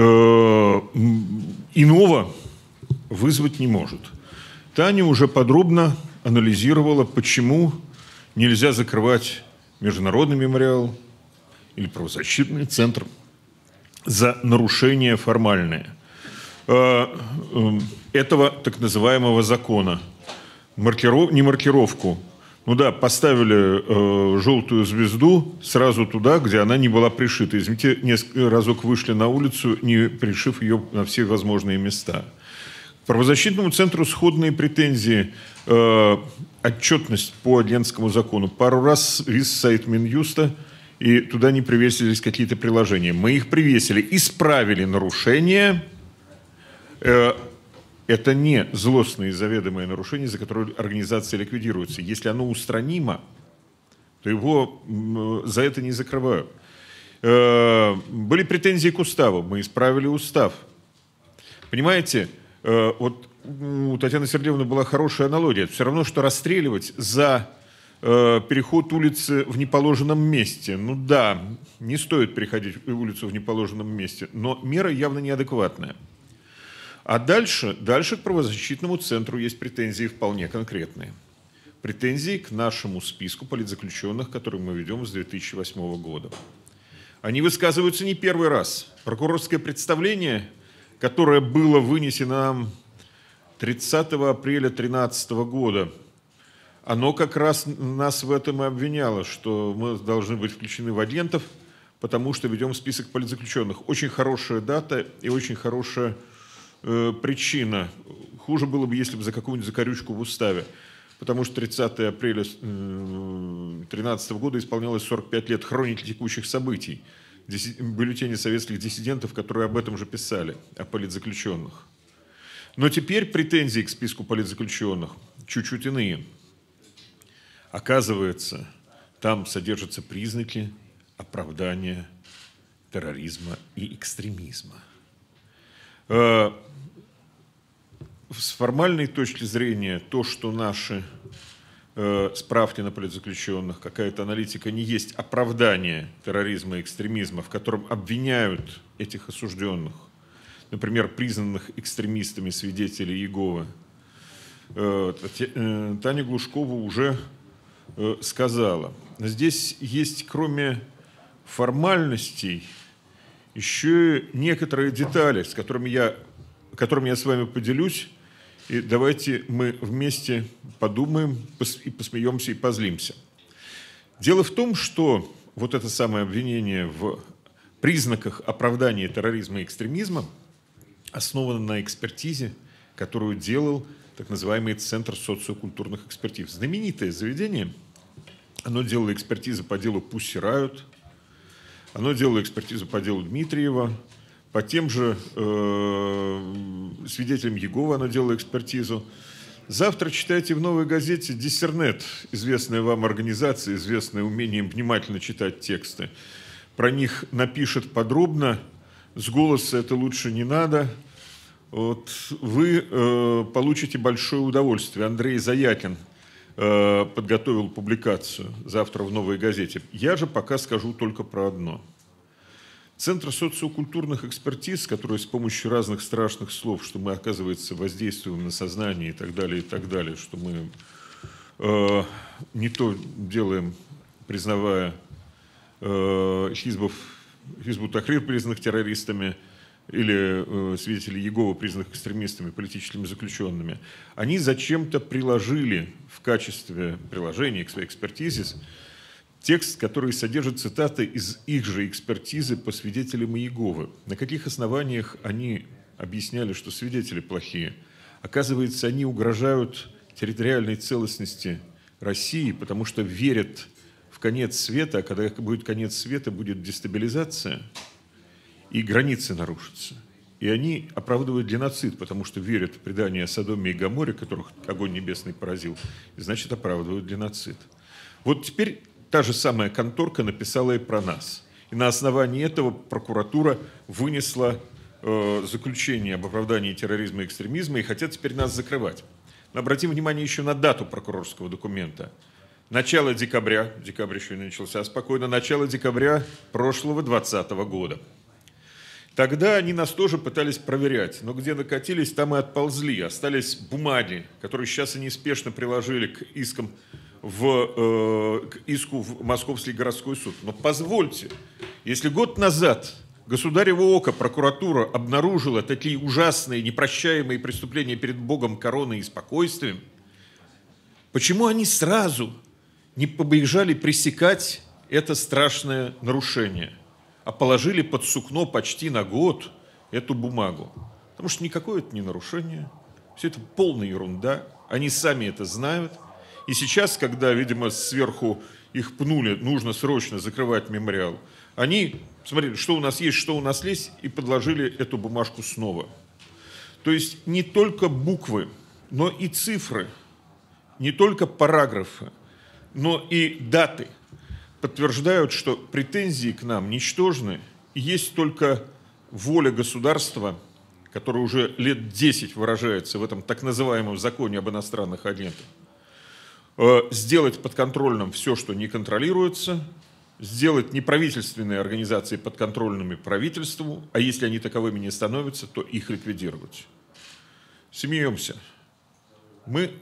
иного вызвать не может. Таня уже подробно анализировала, почему нельзя закрывать Международный мемориал или правозащитный центр за нарушение формальное э, э, этого так называемого закона. Маркиров, не маркировку. Ну да, поставили э, желтую звезду сразу туда, где она не была пришита. Извините, несколько разок вышли на улицу, не пришив ее на все возможные места. К правозащитному центру сходные претензии. Э, отчетность по Ленскому закону. Пару раз вис сайт Минюста, и туда не привесились какие-то приложения. Мы их привесили, исправили нарушения. Э, Это не злостные заведомые нарушения, за которые организация ликвидируется. Если оно устранимо, то его за это не закрывают. Были претензии к уставу. Мы исправили устав. Понимаете, вот у Татьяны Сергеевны была хорошая аналогия. Это все равно, что расстреливать за переход улицы в неположенном месте. Ну да, не стоит переходить улицу в неположенном месте, но мера явно неадекватная. А дальше, дальше к правозащитному центру есть претензии вполне конкретные. Претензии к нашему списку политзаключенных, который мы ведем с две тысячи восьмого года. Они высказываются не первый раз. Прокурорское представление, которое было вынесено нам тридцатого апреля две тысячи тринадцатого года, оно как раз нас в этом и обвиняло, что мы должны быть включены в агентов, потому что ведем список политзаключенных. Очень хорошая дата и очень хорошая причина. Хуже было бы, если бы за какую-нибудь закорючку в уставе. потому что тридцатого апреля две тысячи тринадцатого года исполнялось сорок пять лет хроники текущих событий, бюллетени советских диссидентов, которые об этом же писали, о политзаключенных. Но теперь претензии к списку политзаключенных чуть-чуть иные. Оказывается, там содержатся признаки оправдания терроризма и экстремизма. С формальной точки зрения, то, что наши справки на политзаключенных, какая-то аналитика не есть оправдание терроризма и экстремизма, в котором обвиняют этих осужденных, например, признанных экстремистами свидетелей Иеговы. Таня Глушкова уже сказала. Здесь есть, кроме формальностей, еще и некоторые детали, с которыми я, которыми я с вами поделюсь. И давайте мы вместе подумаем, и посмеемся, и позлимся. Дело в том, что вот это самое обвинение в признаках оправдания терроризма и экстремизма основано на экспертизе, которую делал так называемый Центр социокультурных экспертиз. Знаменитое заведение. Оно делало экспертизу по делу Пусси Райот, оно делало экспертизу по делу Дмитриева, по тем же э, свидетелям Иеговы оно делало экспертизу. Завтра читайте в «Новой газете» Диссернет, известная вам организация, известная умением внимательно читать тексты. Про них напишет подробно, с голоса это лучше не надо. Вот, вы э, получите большое удовольствие. Андрей Заякин э, подготовил публикацию завтра в «Новой газете». Я же пока скажу только про одно. Центр социокультурных экспертиз, который с помощью разных страшных слов, что мы, оказывается, воздействуем на сознание и так далее, и так далее, что мы э, не то делаем, признавая э, хизбов, Хизбут Тахрир, признанных террористами, или э, свидетелей Иеговы, признанных экстремистами, политическими заключенными, они зачем-то приложили в качестве приложения к своей экспертизе текст, который содержит цитаты из их же экспертизы по свидетелям Иеговы. На каких основаниях они объясняли, что свидетели плохие? Оказывается, они угрожают территориальной целостности России, потому что верят в конец света, а когда будет конец света, будет дестабилизация, и границы нарушатся. И они оправдывают геноцид, потому что верят в предание о Содоме и Гоморе, которых огонь небесный поразил, и значит оправдывают геноцид. Вот теперь та же самая конторка написала и про нас. И на основании этого прокуратура вынесла э, заключение об оправдании терроризма и экстремизма и хотят теперь нас закрывать. Но обратим внимание еще на дату прокурорского документа. Начало декабря, декабрь еще не начался спокойно, начало декабря прошлого двадцатого года. Тогда они нас тоже пытались проверять, но где накатились, там и отползли. Остались бумаги, которые сейчас они спешно приложили к искам в, э, к иску в Московский городской суд. Но позвольте, если год назад Государево око, прокуратура обнаружила такие ужасные, непрощаемые преступления перед Богом, короной и спокойствием, почему они сразу не побежали пресекать это страшное нарушение, а положили под сукно почти на год эту бумагу? Потому что никакое это не нарушение, все это полная ерунда, они сами это знают. И сейчас, когда, видимо, сверху их пнули, нужно срочно закрывать мемориал, они смотрели, что у нас есть, что у нас есть, и подложили эту бумажку снова. То есть не только буквы, но и цифры, не только параграфы, но и даты подтверждают, что претензии к нам ничтожны, и есть только воля государства, которая уже лет десять выражается в этом так называемом законе об иностранных агентах, сделать подконтрольным все, что не контролируется, сделать неправительственные организации подконтрольными правительству, а если они таковыми не становятся, то их ликвидировать. Смеемся. Мы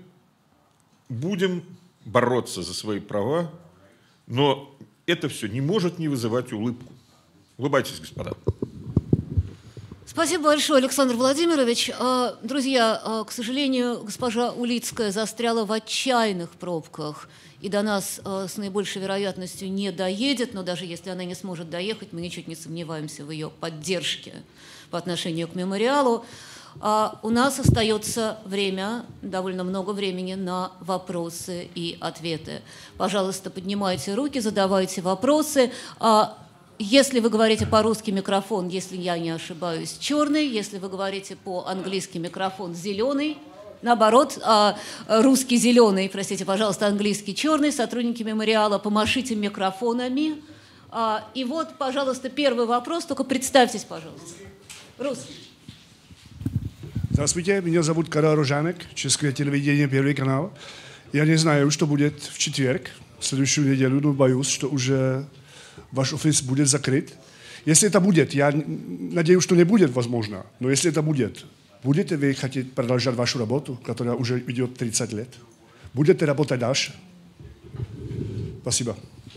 будем бороться за свои права, но это все не может не вызывать улыбку. Улыбайтесь, господа. Спасибо большое, Александр Владимирович. Друзья, к сожалению, госпожа Улицкая застряла в отчаянных пробках и до нас с наибольшей вероятностью не доедет, но даже если она не сможет доехать, мы ничуть не сомневаемся в ее поддержке по отношению к мемориалу. У нас остается время, довольно много времени на вопросы и ответы. Пожалуйста, поднимайте руки, задавайте вопросы. Если вы говорите по-русски, микрофон, если я не ошибаюсь, черный. Если вы говорите по-английски, микрофон зеленый. Наоборот, русский зеленый, простите, пожалуйста, английский черный. Сотрудники мемориала, помашите микрофонами. И вот, пожалуйста, первый вопрос. Только представьтесь, пожалуйста. Русский. Здравствуйте, меня зовут Карл Рожанек, České телевидение, Первый канал. Я не знаю, что будет в четверг, в следующую неделю, но боюсь, что уже ваш офис будет закрыт. Если это будет, я надеюсь, что не будет, возможно, но если это будет, будете вы хотеть продолжать вашу работу, которая уже идет тридцать лет? Будете работать дальше? Спасибо.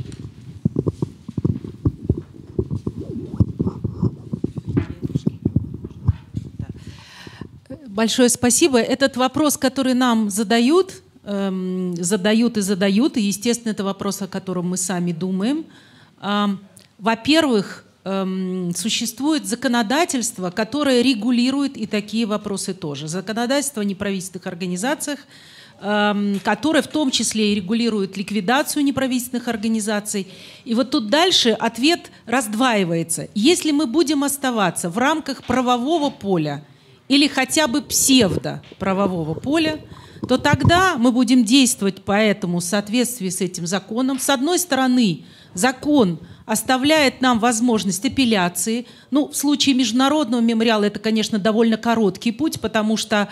Большое спасибо. Этот вопрос, который нам задают, эм, задают и задают, и, естественно, это вопрос, о котором мы сами думаем. Эм, во-первых, эм, существует законодательство, которое регулирует и такие вопросы тоже. Законодательство о неправительственных организациях, эм, которое в том числе и регулирует ликвидацию неправительственных организаций. И вот тут дальше ответ раздваивается. Если мы будем оставаться в рамках правового поля, или хотя бы псевдоправового поля, то тогда мы будем действовать по этому в соответствии с этим законом. С одной стороны, закон оставляет нам возможность апелляции. Ну, в случае международного мемориала это, конечно, довольно короткий путь, потому что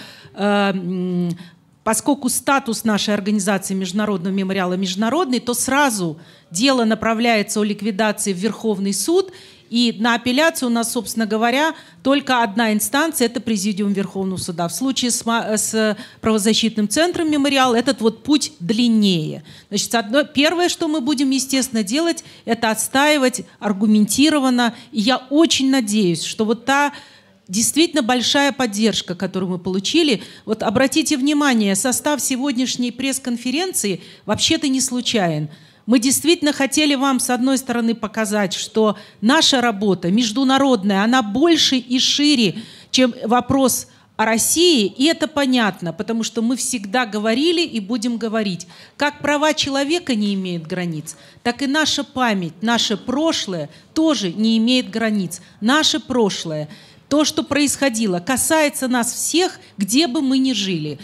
э, поскольку статус нашей организации международного мемориала международный, то сразу дело направляется о ликвидации в Верховный суд. И на апелляцию у нас, собственно говоря, только одна инстанция – это Президиум Верховного суда. В случае с, с правозащитным центром мемориал этот вот путь длиннее. Значит, одно, первое, что мы будем, естественно, делать, это отстаивать аргументированно. И я очень надеюсь, что вот та действительно большая поддержка, которую мы получили, вот обратите внимание, состав сегодняшней пресс-конференции вообще-то не случайен. Мы действительно хотели вам, с одной стороны, показать, что наша работа международная, она больше и шире, чем вопрос о России, и это понятно, потому что мы всегда говорили и будем говорить, как права человека не имеют границ, так и наша память, наше прошлое тоже не имеет границ. Наше прошлое, то, что происходило, касается нас всех, где бы мы ни жили.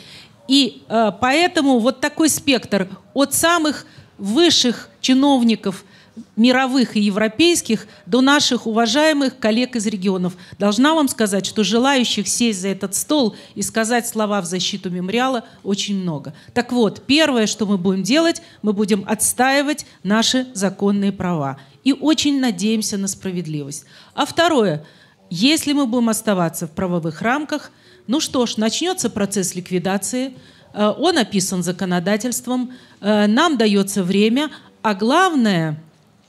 И э, поэтому вот такой спектр от самых высших чиновников мировых и европейских до наших уважаемых коллег из регионов. Должна вам сказать, что желающих сесть за этот стол и сказать слова в защиту мемориала очень много. Так вот, первое, что мы будем делать, мы будем отстаивать наши законные права. И очень надеемся на справедливость. А второе, если мы будем оставаться в правовых рамках, ну что ж, начнется процесс ликвидации. Он описан законодательством, нам дается время, а главное,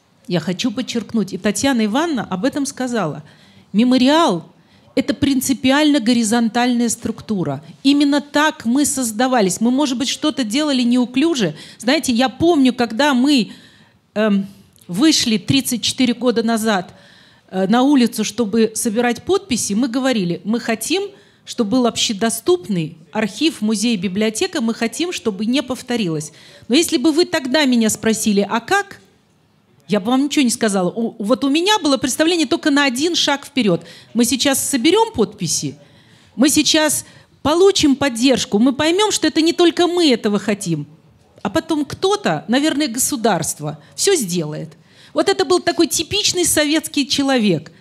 я хочу подчеркнуть, и Татьяна Ивановна об этом сказала, мемориал – это принципиально горизонтальная структура. Именно так мы создавались. Мы, может быть, что-то делали неуклюже. Знаете, я помню, когда мы эм, вышли тридцать четыре года назад э, на улицу, чтобы собирать подписи, мы говорили, мы хотим, чтобы был общедоступный архив, музей, библиотека, мы хотим, чтобы не повторилось. Но если бы вы тогда меня спросили, а как, я бы вам ничего не сказала. Вот у меня было представление только на один шаг вперед. Мы сейчас соберем подписи, мы сейчас получим поддержку, мы поймем, что это не только мы этого хотим, а потом кто-то, наверное, государство, все сделает. Вот это был такой типичный советский человек.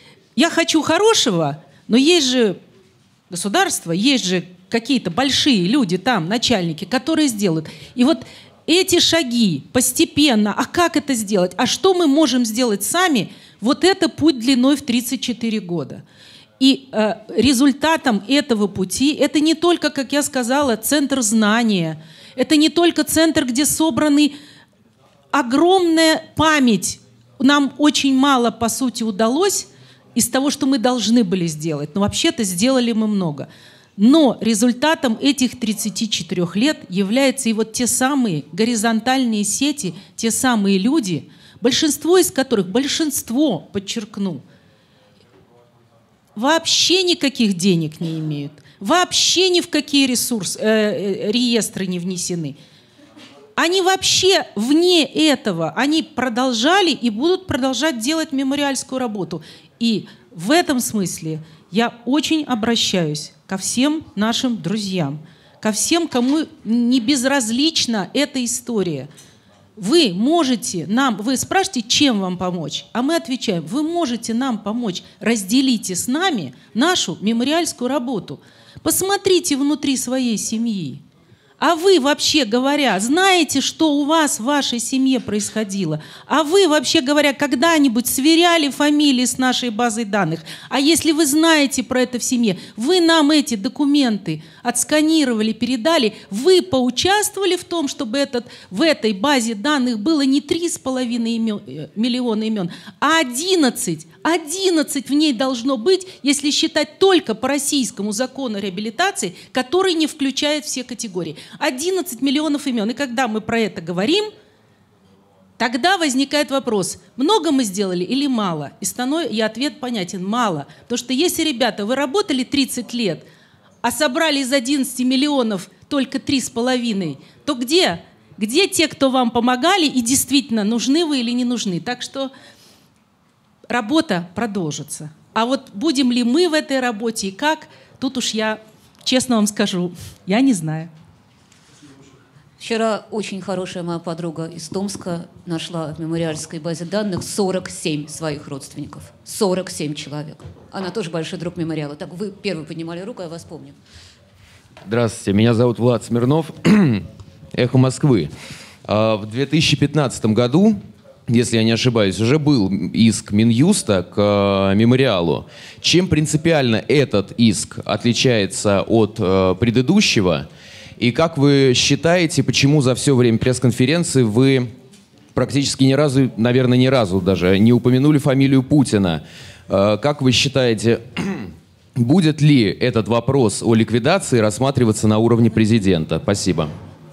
Я хочу хорошего, но есть же государство, есть же какие-то большие люди там, начальники, которые сделают. И вот эти шаги постепенно, а как это сделать? А что мы можем сделать сами? Вот это путь длиной в тридцать четыре года. И э, результатом этого пути это не только, как я сказала, центр знания, это не только центр, где собраны огромная память. Нам очень мало, по сути, удалось из того, что мы должны были сделать. Но вообще-то сделали мы много. Но результатом этих тридцати четырёх лет являются и вот те самые горизонтальные сети, те самые люди, большинство из которых, большинство, подчеркну, вообще никаких денег не имеют, вообще ни в какие ресурсы, э, реестры не внесены. Они вообще вне этого, они продолжали и будут продолжать делать мемориальскую работу. И в этом смысле я очень обращаюсь ко всем нашим друзьям, ко всем, кому не безразлична эта история. Вы можете нам, вы спрашиваете, чем вам помочь, а мы отвечаем, вы можете нам помочь, разделите с нами нашу мемориальскую работу. Посмотрите внутри своей семьи. А вы, вообще говоря, знаете, что у вас в вашей семье происходило? А вы, вообще говоря, когда-нибудь сверяли фамилии с нашей базой данных? А если вы знаете про это в семье, вы нам эти документы отсканировали, передали, вы поучаствовали в том, чтобы этот, в этой базе данных было не три с половиной миллиона имен, а одиннадцать. одиннадцать в ней должно быть, если считать только по российскому закону реабилитации, который не включает все категории. одиннадцать миллионов имен. И когда мы про это говорим, тогда возникает вопрос, много мы сделали или мало? И, станов... и ответ понятен – мало. Потому что если, ребята, вы работали тридцать лет, а собрали из одиннадцати миллионов только три с половиной, то где? Где те, кто вам помогали, и действительно, нужны вы или не нужны? Так что работа продолжится. А вот будем ли мы в этой работе и как, тут уж я честно вам скажу, я не знаю. Вчера очень хорошая моя подруга из Томска нашла в мемориальской базе данных сорок семь своих родственников. сорок семь человек. Она тоже большой друг мемориала. Так, вы первый поднимали руку, я вас помню. Здравствуйте, меня зовут Влад Смирнов, «Эхо Москвы». В две тысячи пятнадцатом году, если я не ошибаюсь, уже был иск Минюста к мемориалу. Чем принципиально этот иск отличается от предыдущего? И как вы считаете, почему за все время пресс-конференции вы практически ни разу, наверное, ни разу даже не упомянули фамилию Путина? Как вы считаете, будет ли этот вопрос о ликвидации рассматриваться на уровне президента? Спасибо.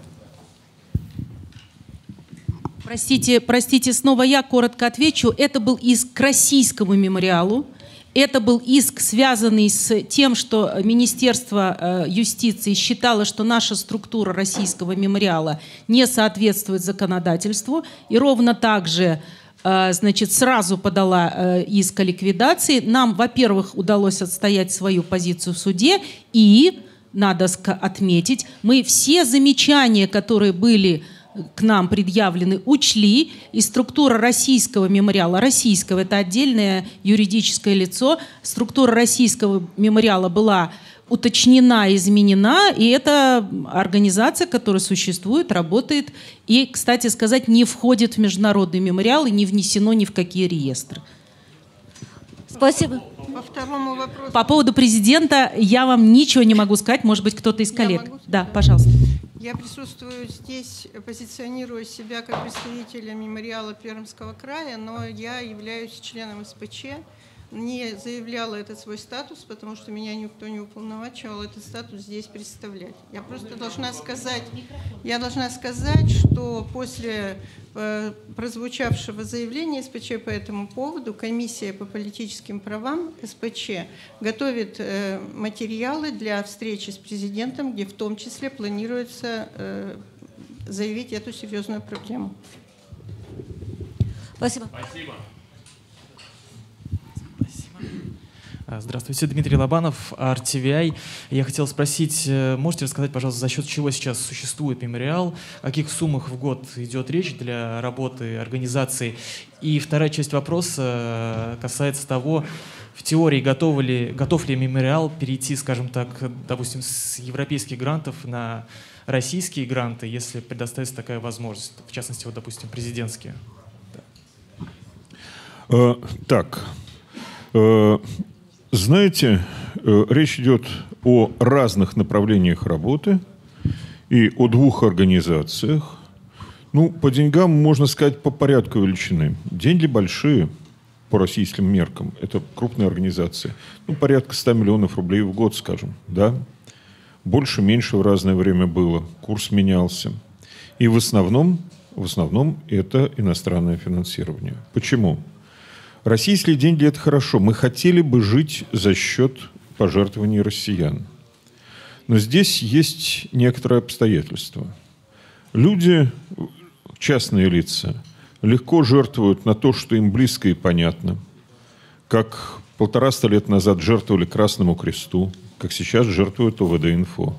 Простите, простите, снова я коротко отвечу. Это был иск к российскому мемориалу. Это был иск, связанный с тем, что Министерство юстиции считало, что наша структура российского мемориала не соответствует законодательству. И ровно так же, значит, сразу подала иск о ликвидации. Нам, во-первых, удалось отстоять свою позицию в суде. И, надо отметить, мы все замечания, которые были к нам предъявлены, учли, и структура российского мемориала, российского, это отдельное юридическое лицо, структура российского мемориала была уточнена, изменена, и это организация, которая существует, работает, и, кстати сказать, не входит в международный мемориал и не внесено ни в какие реестры. Спасибо. По второму вопросу. По поводу президента я вам ничего не могу сказать, может быть, кто-то из коллег. Да, пожалуйста. Я присутствую здесь, позиционирую себя как представителя мемориала Пермского края, но я являюсь членом эс пэ че, не заявляла этот свой статус, потому что меня никто не уполномачивал этот статус здесь представлять. Я просто должна сказать, я должна сказать, что после э, прозвучавшего заявления эс пэ че по этому поводу комиссия по политическим правам эс пэ че готовит э, материалы для встречи с президентом, где в том числе планируется э, заявить эту серьезную проблему. Спасибо. Спасибо. Здравствуйте, Дмитрий Лобанов, ар ти ви ай. Я хотел спросить, можете рассказать, пожалуйста, за счет чего сейчас существует мемориал, о каких суммах в год идет речь для работы организации? И вторая часть вопроса касается того, в теории готов ли, готов ли мемориал перейти, скажем так, допустим, с европейских грантов на российские гранты, если предоставится такая возможность, в частности, вот, допустим, президентские? Да. А, так. А... Знаете, речь идет о разных направлениях работы и о двух организациях. Ну, по деньгам, можно сказать, по порядку величины. Деньги большие. по российским меркам. Это крупная организация. Ну, порядка ста миллионов рублей в год, скажем, да? Больше, меньше в разное время было. Курс менялся. И в основном, в основном это иностранное финансирование. Почему? Российские деньги – это хорошо. Мы хотели бы жить за счет пожертвований россиян. Но здесь есть некоторые обстоятельства. Люди, частные лица, легко жертвуют на то, что им близко и понятно. Как полтораста лет назад жертвовали Красному Кресту, как сейчас жертвуют ОВД-инфо.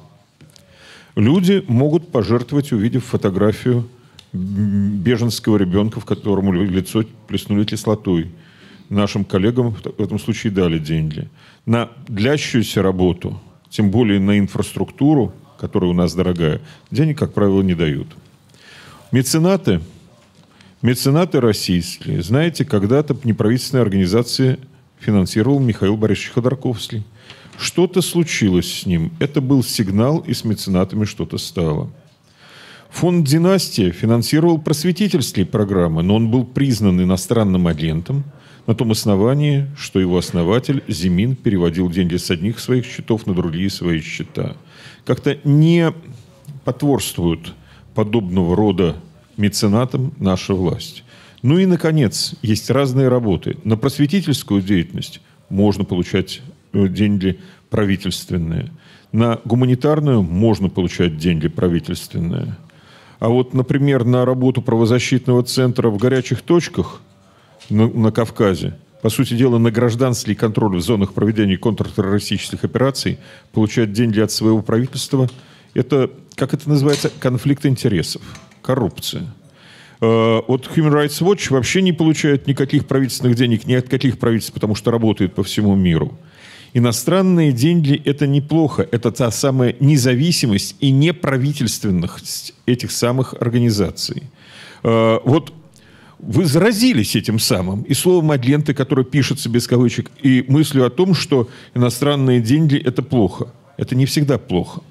Люди могут пожертвовать, увидев фотографию беженского ребенка, в которому лицо плеснули кислотой. Нашим коллегам в этом случае дали деньги. На длящуюся работу, тем более на инфраструктуру, которая у нас дорогая, денег, как правило, не дают. Меценаты, меценаты российские. Знаете, когда-то неправительственные организации финансировал Михаил Борисович Ходорковский. Что-то случилось с ним. Это был сигнал, и с меценатами что-то стало. Фонд «Династия» финансировал просветительские программы, но он был признан иностранным агентом на том основании, что его основатель Зимин переводил деньги с одних своих счетов на другие свои счета. Как-то не потворствуют подобного рода меценатам наша власть. Ну и, наконец, есть разные работы. На просветительскую деятельность можно получать деньги правительственные. На гуманитарную можно получать деньги правительственные. А вот, например, на работу правозащитного центра в горячих точках на, на Кавказе, по сути дела, на гражданский контроль в зонах проведения контртеррористических операций, получать деньги от своего правительства, это, как это называется, конфликт интересов, коррупция. От Human Rights Watch вообще не получает никаких правительственных денег ни от каких правительств, потому что работает по всему миру. Иностранные деньги – это неплохо. Это та самая независимость и неправительственность этих самых организаций. Вот вы заразились этим самым. И словом агенты, которое пишется без кавычек, и мыслью о том, что иностранные деньги – это плохо. Это не всегда плохо.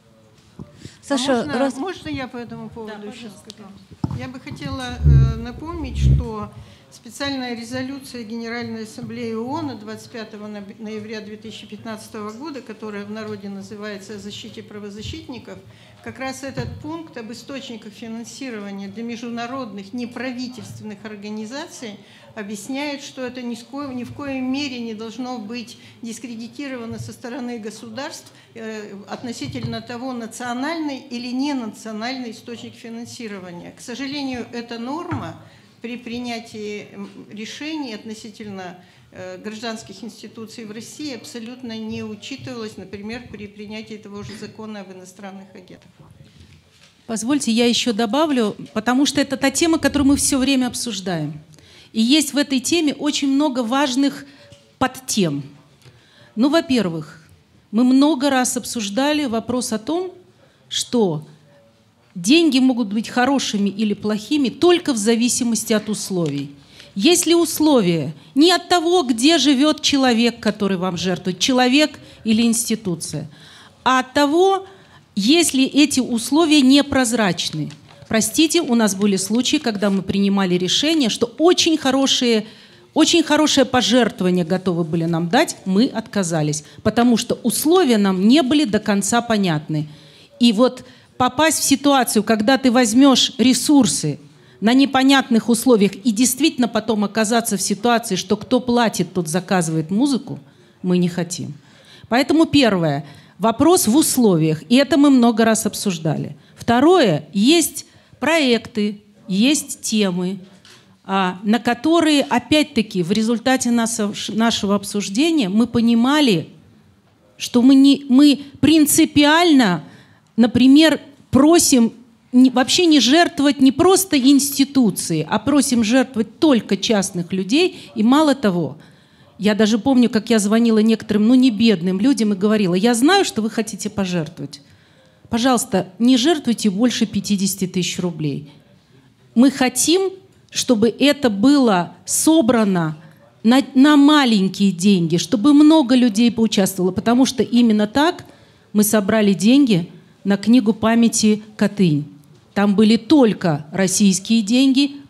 Саша, можно, раз... можно я по этому поводу да, еще скажу? Я бы хотела э, напомнить, что специальная резолюция Генеральной Ассамблеи ООН от двадцать пятого ноября две тысячи пятнадцатого года, которая в народе называется «О защите правозащитников», как раз этот пункт об источниках финансирования для международных неправительственных организаций объясняет, что это ни в, коем, ни в коем мере не должно быть дискредитировано со стороны государств э, относительно того, национальный или ненациональный источник финансирования. К сожалению, эта норма при принятии решений относительно э, гражданских институций в России абсолютно не учитывалась, например, при принятии того же закона об иностранных агентах. Позвольте, я еще добавлю, потому что это та тема, которую мы все время обсуждаем. И есть в этой теме очень много важных подтем. Ну, во-первых, мы много раз обсуждали вопрос о том, что деньги могут быть хорошими или плохими только в зависимости от условий. Если условия не от того, где живет человек, который вам жертвует, человек или институция, а от того, если эти условия непрозрачны. Простите, у нас были случаи, когда мы принимали решение, что очень хорошие, очень хорошее пожертвование готовы были нам дать, мы отказались, потому что условия нам не были до конца понятны. И вот попасть в ситуацию, когда ты возьмешь ресурсы на непонятных условиях и действительно потом оказаться в ситуации, что кто платит, тот заказывает музыку, мы не хотим. Поэтому первое, вопрос в условиях, и это мы много раз обсуждали. Второе, есть проекты, есть темы, на которые, опять-таки, в результате нашего обсуждения мы понимали, что мы, не, мы принципиально, например, просим не, вообще не жертвовать не просто институции, а просим жертвовать только частных людей. И мало того, я даже помню, как я звонила некоторым, ну не бедным людям и говорила, я знаю, что вы хотите пожертвовать. Пожалуйста, не жертвуйте больше пятидесяти тысяч рублей. Мы хотим, чтобы это было собрано на, на маленькие деньги, чтобы много людей поучаствовало, потому что именно так мы собрали деньги на книгу памяти «Катынь». Там были только российские деньги,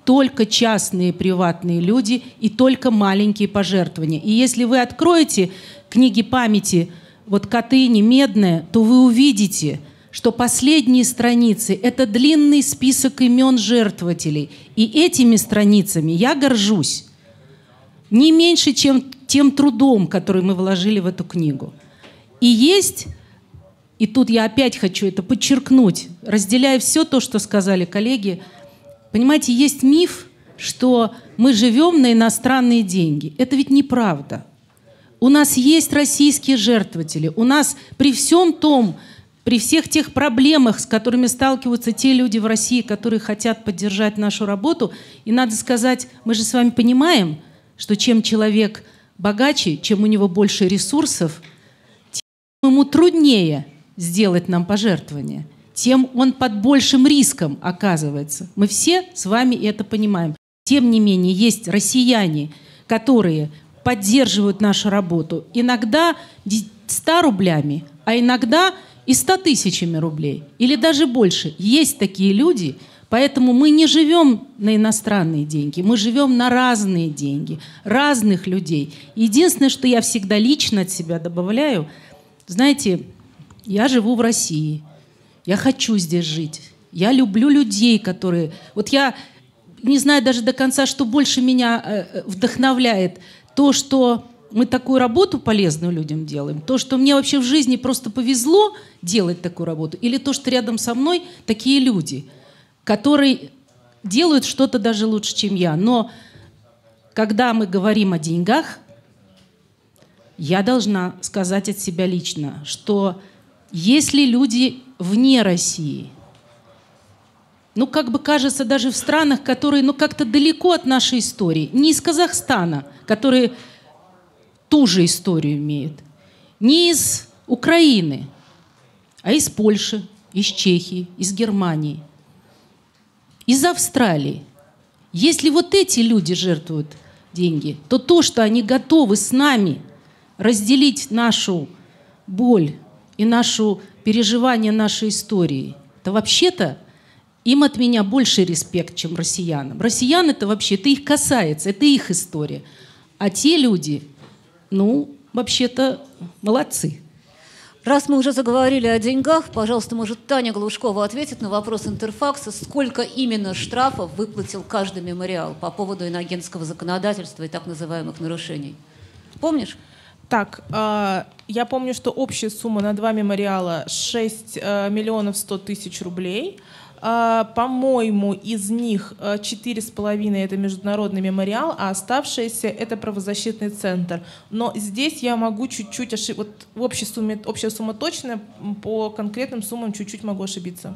только частные приватные люди и только маленькие пожертвования. И если вы откроете книги памяти вот Катыни, Медная, то вы увидите, что последние страницы – это длинный список имен жертвователей. И этими страницами я горжусь не меньше, чем тем трудом, который мы вложили в эту книгу. И есть, и тут я опять хочу это подчеркнуть, разделяя все то, что сказали коллеги, понимаете, есть миф, что мы живем на иностранные деньги. Это ведь неправда. У нас есть российские жертвователи. У нас при всем том, при всех тех проблемах, с которыми сталкиваются те люди в России, которые хотят поддержать нашу работу, и надо сказать, мы же с вами понимаем, что чем человек богаче, чем у него больше ресурсов, тем ему труднее сделать нам пожертвование, тем он под большим риском оказывается. Мы все с вами это понимаем. Тем не менее, есть россияне, которые поддерживают нашу работу иногда ста рублями, а иногда и ста тысячами рублей, или даже больше. Есть такие люди, поэтому мы не живем на иностранные деньги, мы живем на разные деньги, разных людей. Единственное, что я всегда лично от себя добавляю, знаете, я живу в России, я хочу здесь жить, я люблю людей, которые... Вот я не знаю даже до конца, что больше меня э, вдохновляет, то, что мы такую работу полезную людям делаем, то, что мне вообще в жизни просто повезло делать такую работу, или то, что рядом со мной такие люди, которые делают что-то даже лучше, чем я. Но когда мы говорим о деньгах, я должна сказать от себя лично, что если люди вне России, ну, как бы кажется, даже в странах, которые, ну, как-то далеко от нашей истории, не из Казахстана, которые ту же историю имеют, не из Украины, а из Польши, из Чехии, из Германии, из Австралии. Если вот эти люди жертвуют деньги, то то, что они готовы с нами разделить нашу боль и нашу переживание нашей истории, то вообще-то им от меня больше респект, чем россиянам. Россиян это вообще, это их касается, это их история. А те люди, ну, вообще-то молодцы. Раз мы уже заговорили о деньгах, пожалуйста, может, Таня Глушкова ответит на вопрос Интерфакса, сколько именно штрафов выплатил каждый мемориал по поводу иноагентского законодательства и так называемых нарушений. Помнишь? Так, э, я помню, что общая сумма на два мемориала шесть миллионов сто тысяч рублей. Э, по-моему, из них четыре с половиной это международный мемориал, а оставшиеся это правозащитный центр. Но здесь я могу чуть-чуть ошибиться. Вот в общей сумме, общая сумма точная, по конкретным суммам чуть-чуть могу ошибиться.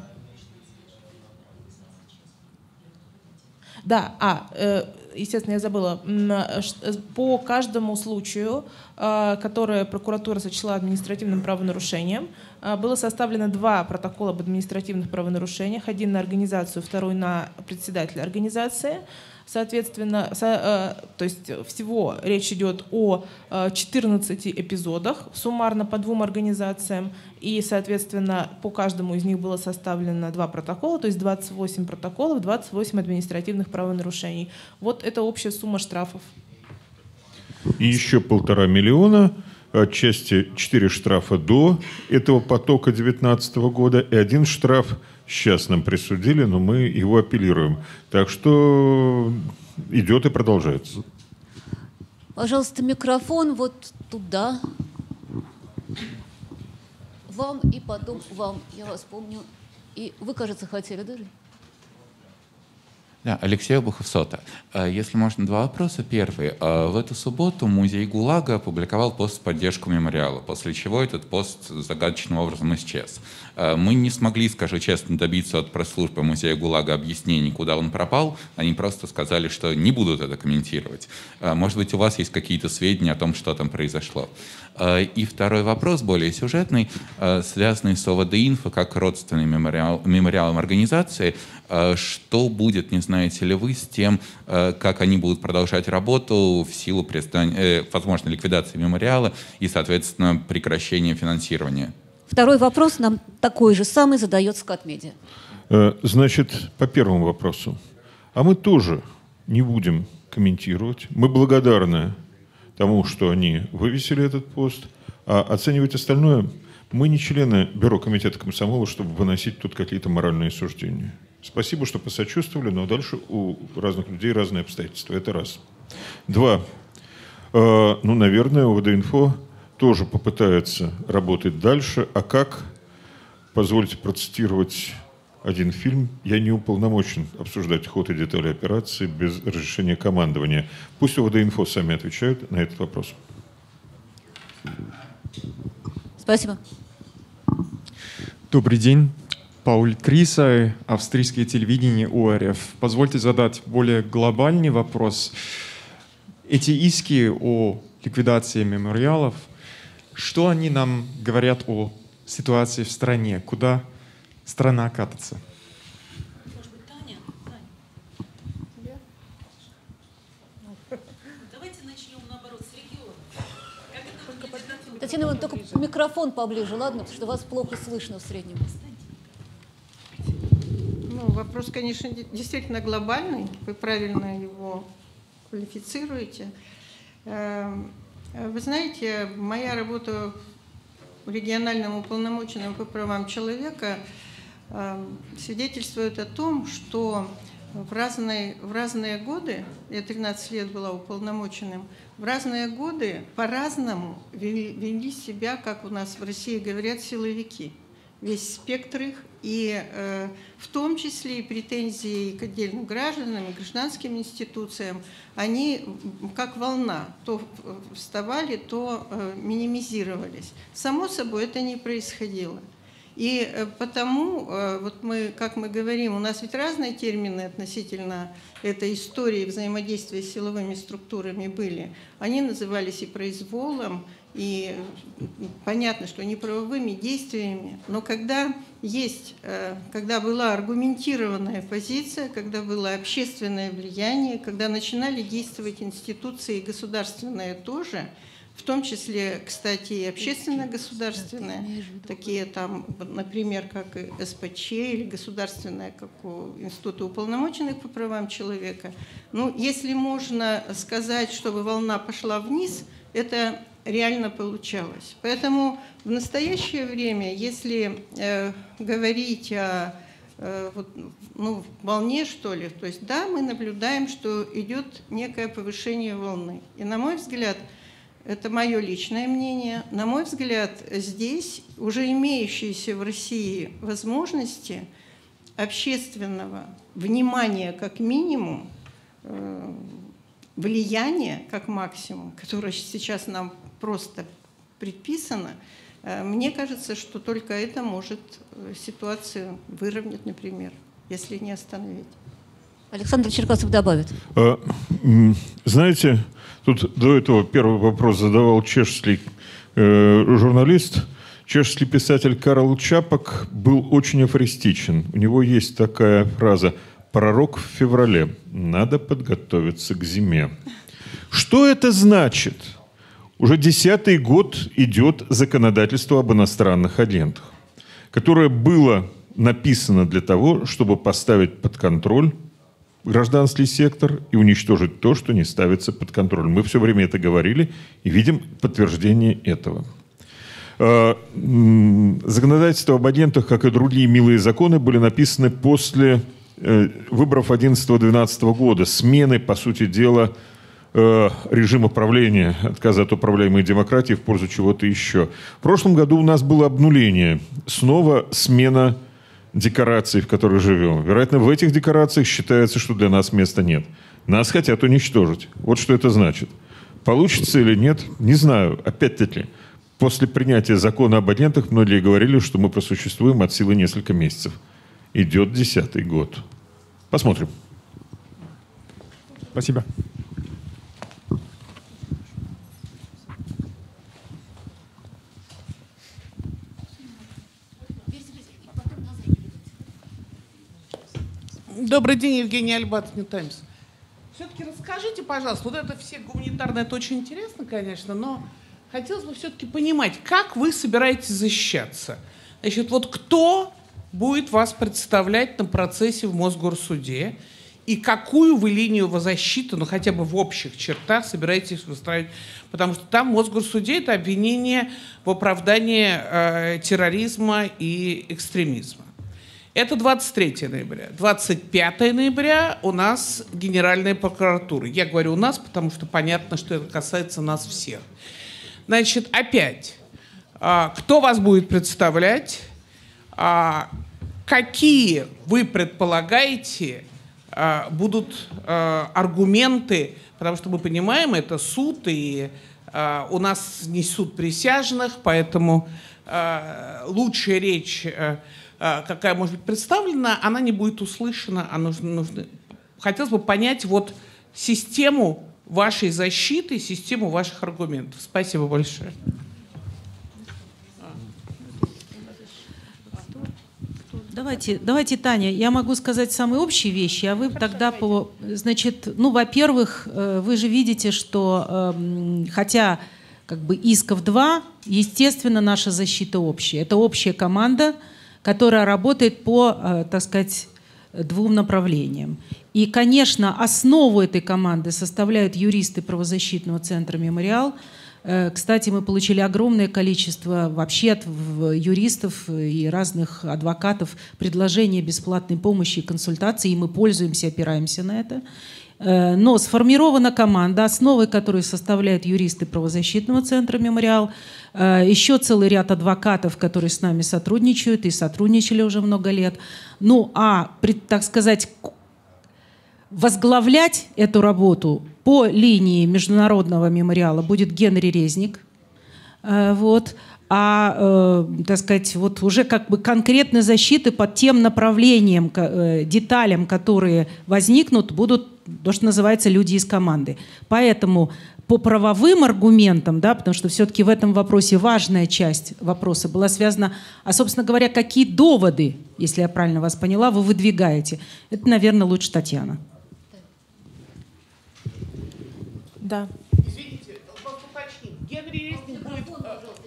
Да, а, э, естественно, я забыла. По каждому случаю, э, который прокуратура сочла административным правонарушением, э, было составлено два протокола об административных правонарушениях. Один на организацию, второй на председателя организации. Соответственно, со, э, то есть всего речь идет о э, четырнадцати эпизодах, суммарно по двум организациям. И, соответственно, по каждому из них было составлено два протокола, то есть двадцать восемь протоколов, двадцать восемь административных правонарушений. Вот это общая сумма штрафов. И еще полтора миллиона, отчасти четыре штрафа до этого потока две тысячи девятнадцатого года и один штраф сейчас нам присудили, но мы его апеллируем. Так что идет и продолжается. Пожалуйста, микрофон вот туда. Вам и потом вам. Я вас помню. И вы, кажется, хотели даже? Да, Алексей Обухов, СОТА. Если можно, два вопроса. Первый. В эту субботу музей ГУЛАГа опубликовал пост в поддержку мемориала, после чего этот пост загадочным образом исчез. Мы не смогли, скажу честно, добиться от пресс-службы музея ГУЛАГа объяснений, куда он пропал. Они просто сказали, что не будут это комментировать. Может быть, у вас есть какие-то сведения о том, что там произошло. И второй вопрос, более сюжетный, связанный с ОВД-Инфо как родственным мемориал, мемориалом организации. Что будет, не знаете ли вы, с тем, как они будут продолжать работу в силу признания, возможно, ликвидации мемориала и, соответственно, прекращения финансирования? Второй вопрос нам такой же самый задает Скатмедиа. Значит, по первому вопросу. А мы тоже не будем комментировать. Мы благодарны тому, что они вывесили этот пост, а оценивать остальное мы не члены Бюро комитета комсомола, чтобы выносить тут какие-то моральные суждения. Спасибо, что посочувствовали, но дальше у разных людей разные обстоятельства. Это раз. Два. Э, ну, наверное, ОВД-инфо тоже попытается работать дальше. А как? Позвольте процитировать один фильм. Я не уполномочен обсуждать ход и детали операции без разрешения командования. Пусть ОВД-инфо сами отвечают на этот вопрос. Спасибо. Добрый день. Пауль Криса, австрийское телевидение ОРФ. Позвольте задать более глобальный вопрос. Эти иски о ликвидации мемориалов, что они нам говорят о ситуации в стране? Куда страна катится? Может быть, Таня? Таня. Давайте начнем, наоборот, с региона. Татьяна Ивановна, только микрофон поближе, ладно? Потому что вас плохо слышно в среднем. Ну, вопрос, конечно, действительно глобальный. Вы правильно его квалифицируете. Вы знаете, моя работа региональным уполномоченным по правам человека свидетельствует о том, что в разные, в разные годы, я тринадцать лет была уполномоченным, в разные годы по-разному вели, вели себя, как у нас в России говорят, силовики. Весь спектр их, и э, в том числе и претензии к отдельным гражданам, и гражданским институциям, они как волна то вставали, то э, минимизировались. Само собой, это не происходило. И э, потому, э, вот мы, как мы говорим, у нас ведь разные термины относительно этой истории взаимодействия с силовыми структурами были. Они назывались и произволом, и понятно, что неправовыми действиями, но когда есть, когда была аргументированная позиция, когда было общественное влияние, когда начинали действовать институции государственные тоже, в том числе, кстати, и общественно-государственные, такие там, например, как и СПЧ или государственное, как у Института уполномоченных по правам человека. Ну, если можно сказать, чтобы волна пошла вниз, это реально получалось. Поэтому в настоящее время, если э, говорить о э, вот, ну, волне, что ли, то есть да, мы наблюдаем, что идет некое повышение волны. И на мой взгляд, это мое личное мнение, на мой взгляд, здесь уже имеющиеся в России возможности общественного внимания как минимум, э, влияния как максимум, которое сейчас нам просто предписано, мне кажется, что только это может ситуацию выровнять, например, если не остановить. Александр Черкасов добавит. Знаете, тут до этого первый вопрос задавал чешский э, журналист. Чешский писатель Карл Чапок был очень афористичен. У него есть такая фраза «Пророк в феврале. Надо подготовиться к зиме». Что это значит? Уже десятый год идет законодательство об иностранных агентах, которое было написано для того, чтобы поставить под контроль гражданский сектор и уничтожить то, что не ставится под контроль. Мы все время это говорили и видим подтверждение этого. Законодательство об агентах, как и другие милые законы, были написаны после выборов одиннадцатого-двенадцатого года, смены, по сути дела, режима правления, отказа от управляемой демократии в пользу чего-то еще. В прошлом году у нас было обнуление, снова смена декораций, в которых живем. Вероятно, в этих декорациях считается, что для нас места нет. Нас хотят уничтожить. Вот что это значит. Получится или нет, не знаю. Опять-таки, после принятия закона об агентах многие говорили, что мы просуществуем от силы несколько месяцев. Идет десятый год. Посмотрим. Спасибо. Добрый день, Евгений Альбат, New Times. Все-таки расскажите, пожалуйста, вот это все гуманитарное, это очень интересно, конечно, но хотелось бы все-таки понимать, как вы собираетесь защищаться? Значит, вот кто будет вас представлять на процессе в Мосгорсуде? и какую вы линию во защиту, ну хотя бы в общих чертах, собираетесь выстраивать? Потому что там в Мосгорсуде это обвинение в оправдании э, терроризма и экстремизма. Это двадцать третьего ноября. двадцать пятого ноября у нас Генеральная прокуратура. Я говорю у нас, потому что понятно, что это касается нас всех. Значит, опять, э, кто вас будет представлять? Э, какие вы предполагаете будут э, аргументы, потому что мы понимаем, это суд, и э, у нас не суд присяжных, поэтому э, лучшая речь, э, э, какая может быть представлена, она не будет услышана. А нужно, нужно... Хотелось бы понять вот систему вашей защиты, систему ваших аргументов. Спасибо большое. Давайте, давайте, Таня, я могу сказать самые общие вещи, а вы тогда по... Значит, ну, во-первых, вы же видите, что хотя как бы исков два, естественно, наша защита общая. Это общая команда, которая работает по, так сказать, двум направлениям. И, конечно, основу этой команды составляют юристы правозащитного центра «Мемориал». Кстати, мы получили огромное количество вообще от юристов и разных адвокатов предложений бесплатной помощи и консультаций, и мы пользуемся, опираемся на это. Но сформирована команда, основой которой составляют юристы правозащитного центра «Мемориал», еще целый ряд адвокатов, которые с нами сотрудничают и сотрудничали уже много лет. Ну, а, так сказать, возглавлять эту работу по линии международного мемориала будет Генри Резник. Вот. А, э, так сказать, вот уже как бы конкретной защиты по тем направлениям, э, деталям, которые возникнут, будут то, что называется, люди из команды. Поэтому по правовым аргументам, да, потому что все-таки в этом вопросе важная часть вопроса была связана, а, собственно говоря, какие доводы, если я правильно вас поняла, вы выдвигаете. Это, наверное, лучше Татьяна. Да. Извините, просто уточнить. Генри Резник будет,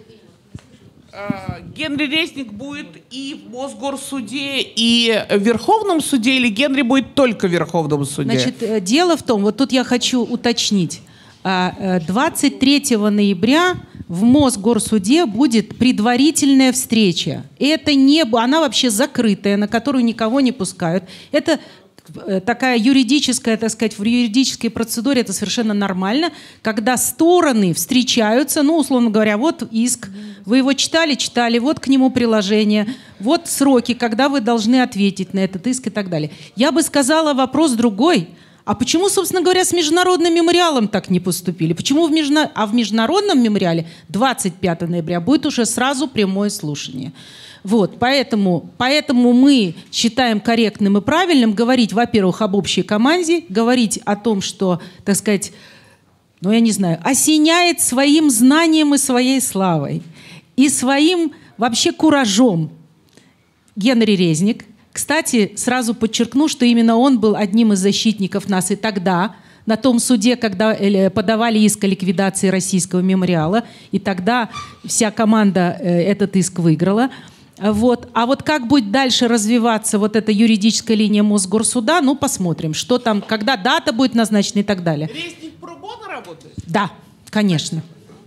э, Генри Резник будет и в Мосгорсуде, и в Верховном суде, или Генри будет только в Верховном суде? Значит, дело в том, вот тут я хочу уточнить. двадцать третьего ноября в Мосгорсуде будет предварительная встреча. И это не, она вообще закрытая, на которую никого не пускают. Это такая юридическая, так сказать, в юридической процедуре это совершенно нормально, когда стороны встречаются, ну, условно говоря, вот иск, вы его читали, читали, вот к нему приложение, вот сроки, когда вы должны ответить на этот иск и так далее. Я бы сказала, вопрос другой. А почему, собственно говоря, с международным мемориалом так не поступили? Почему в междуна... А в международном мемориале двадцать пятого ноября будет уже сразу прямое слушание. Вот, поэтому, поэтому мы считаем корректным и правильным говорить, во-первых, об общей команде, говорить о том, что, так сказать, ну, я не знаю, осеняет своим знанием и своей славой, и своим вообще куражом Генри Резник. Кстати, сразу подчеркну, что именно он был одним из защитников нас и тогда, на том суде, когда подавали иск о ликвидации российского мемориала, и тогда вся команда этот иск выиграла. Вот. А вот как будет дальше развиваться вот эта юридическая линия Мосгорсуда, ну, посмотрим, что там, когда дата будет назначена и так далее. Резник про боно работает? Да, конечно.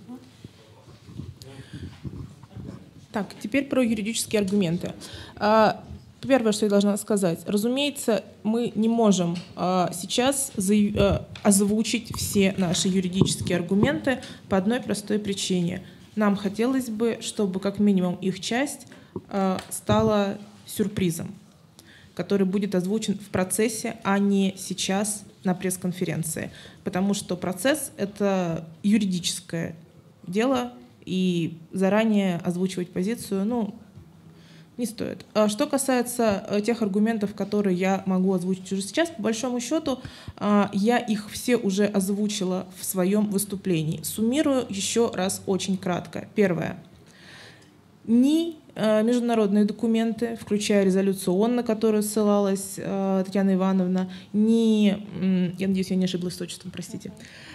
Так, теперь про юридические аргументы. Первое, что я должна сказать. Разумеется, мы не можем сейчас озвучить все наши юридические аргументы по одной простой причине. Нам хотелось бы, чтобы как минимум их часть стала сюрпризом, который будет озвучен в процессе, а не сейчас на пресс-конференции. Потому что процесс — это юридическое дело, и заранее озвучивать позицию, ну, не стоит. Что касается тех аргументов, которые я могу озвучить уже сейчас, по большому счету, я их все уже озвучила в своем выступлении. Суммирую еще раз очень кратко. Первое. Ни международные документы, включая резолюцию ООН, на которую ссылалась Татьяна Ивановна, ни, я надеюсь, я не ошиблась с отчеством, простите,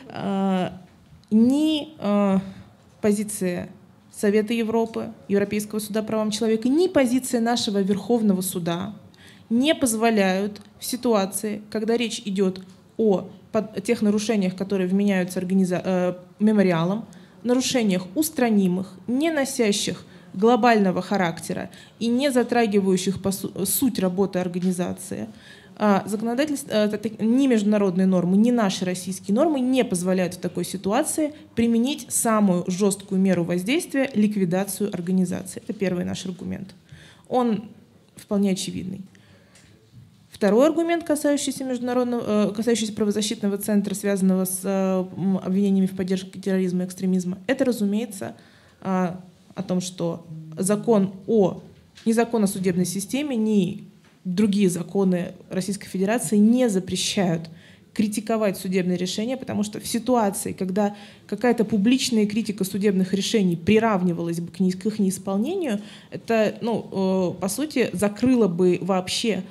ни позиция Совета Европы, Европейского суда по правам человека, ни позиция нашего Верховного суда, не позволяют в ситуации, когда речь идет о тех нарушениях, которые вменяются организа- э, мемориалом, нарушениях устранимых, не носящих глобального характера и не затрагивающих по су- суть работы организации, а законодательство, э, ни международные нормы, ни наши российские нормы не позволяют в такой ситуации применить самую жесткую меру воздействия — ликвидацию организации. Это первый наш аргумент. Он вполне очевидный. Второй аргумент, касающийся международного, касающийся правозащитного центра, связанного с обвинениями в поддержке терроризма и экстремизма, это, разумеется, о том, что закон о, ни закон о судебной системе, ни другие законы Российской Федерации не запрещают критиковать судебные решения, потому что в ситуации, когда какая-то публичная критика судебных решений приравнивалась бы к их неисполнению, это, ну, по сути, закрыло бы вообще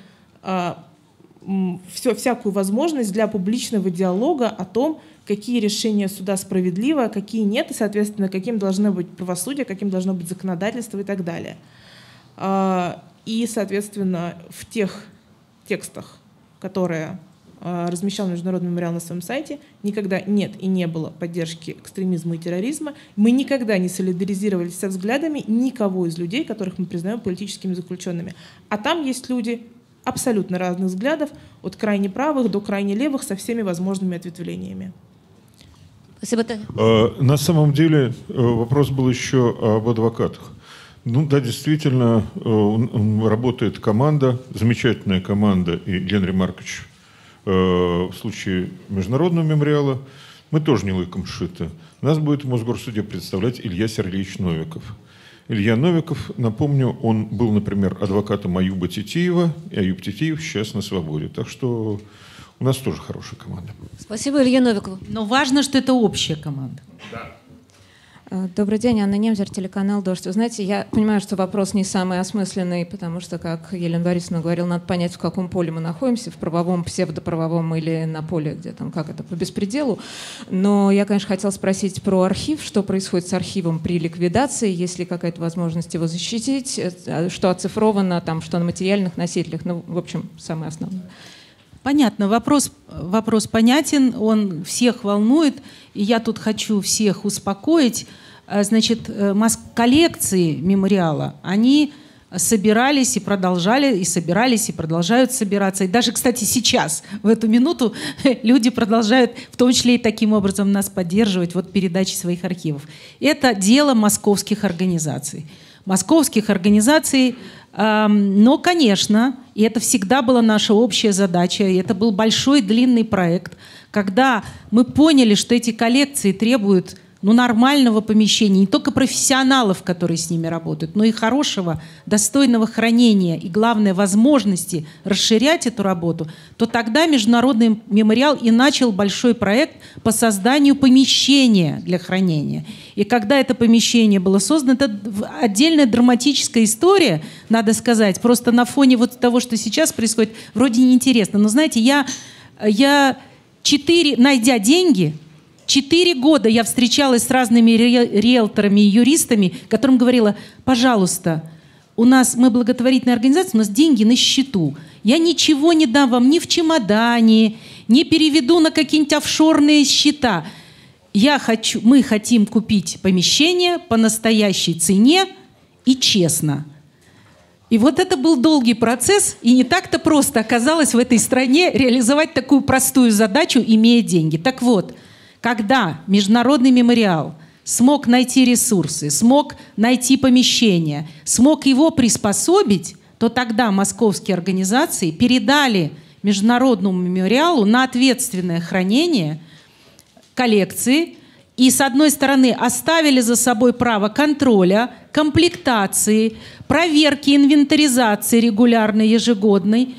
все, всякую возможность для публичного диалога о том, какие решения суда справедливы, а какие нет, и, соответственно, каким должно быть правосудие, каким должно быть законодательство и так далее. И, соответственно, в тех текстах, которые размещал Международный мемориал на своем сайте, никогда нет и не было поддержки экстремизма и терроризма. Мы никогда не солидаризировались со взглядами никого из людей, которых мы признаем политическими заключенными. А там есть люди абсолютно разных взглядов, от крайне правых до крайне левых, со всеми возможными ответвлениями. Спасибо, Таня. На самом деле вопрос был еще об адвокатах. Ну да, действительно, работает команда, замечательная команда, и Генри Маркович в случае Международного мемориала, мы тоже не лыком шиты. Нас будет в Мосгорсуде представлять Илья Сергеевич Новиков. Илья Новиков, напомню, он был, например, адвокатом Аюба Титиева, и Аюб Титиев сейчас на свободе. Так что у нас тоже хорошая команда. Спасибо, Илье Новикову. Но важно, что это общая команда. Да. Добрый день, Анна Немзер, телеканал «Дождь». Вы знаете, я понимаю, что вопрос не самый осмысленный, потому что, как Елена Борисовна говорила, надо понять, в каком поле мы находимся, в правовом, псевдоправовом или на поле, где там, как это, по беспределу. Но я, конечно, хотела спросить про архив, что происходит с архивом при ликвидации, есть ли какая-то возможность его защитить, что оцифровано, там, что на материальных носителях, ну, в общем, самое основное. Понятно, вопрос, вопрос понятен, он всех волнует, и я тут хочу всех успокоить. Значит, коллекции мемориала, они собирались и продолжали, и собирались, и продолжают собираться. И даже, кстати, сейчас, в эту минуту, люди продолжают, в том числе и таким образом, нас поддерживать вот передачей своих архивов. Это дело московских организаций. Московских организаций, э, но, конечно, и это всегда была наша общая задача, и это был большой длинный проект, когда мы поняли, что эти коллекции требуют ну, нормального помещения, не только профессионалов, которые с ними работают, но и хорошего, достойного хранения и, главное, возможности расширять эту работу, то тогда Международный мемориал и начал большой проект по созданию помещения для хранения. И когда это помещение было создано, это отдельная драматическая история, надо сказать, просто на фоне вот того, что сейчас происходит, вроде неинтересно. Но знаете, я, я четыре, найдя деньги, Четыре года я встречалась с разными риэлторами и юристами, которым говорила, пожалуйста, у нас, мы благотворительная организация, у нас деньги на счету. Я ничего не дам вам ни в чемодане, не переведу на какие-нибудь офшорные счета. Я хочу, мы хотим купить помещение по настоящей цене и честно. И вот это был долгий процесс, и не так-то просто оказалось в этой стране реализовать такую простую задачу, имея деньги. Так вот, когда Международный мемориал смог найти ресурсы, смог найти помещение, смог его приспособить, то тогда московские организации передали Международному мемориалу на ответственное хранение коллекции и, с одной стороны, оставили за собой право контроля, комплектации, проверки, инвентаризации регулярной, ежегодной,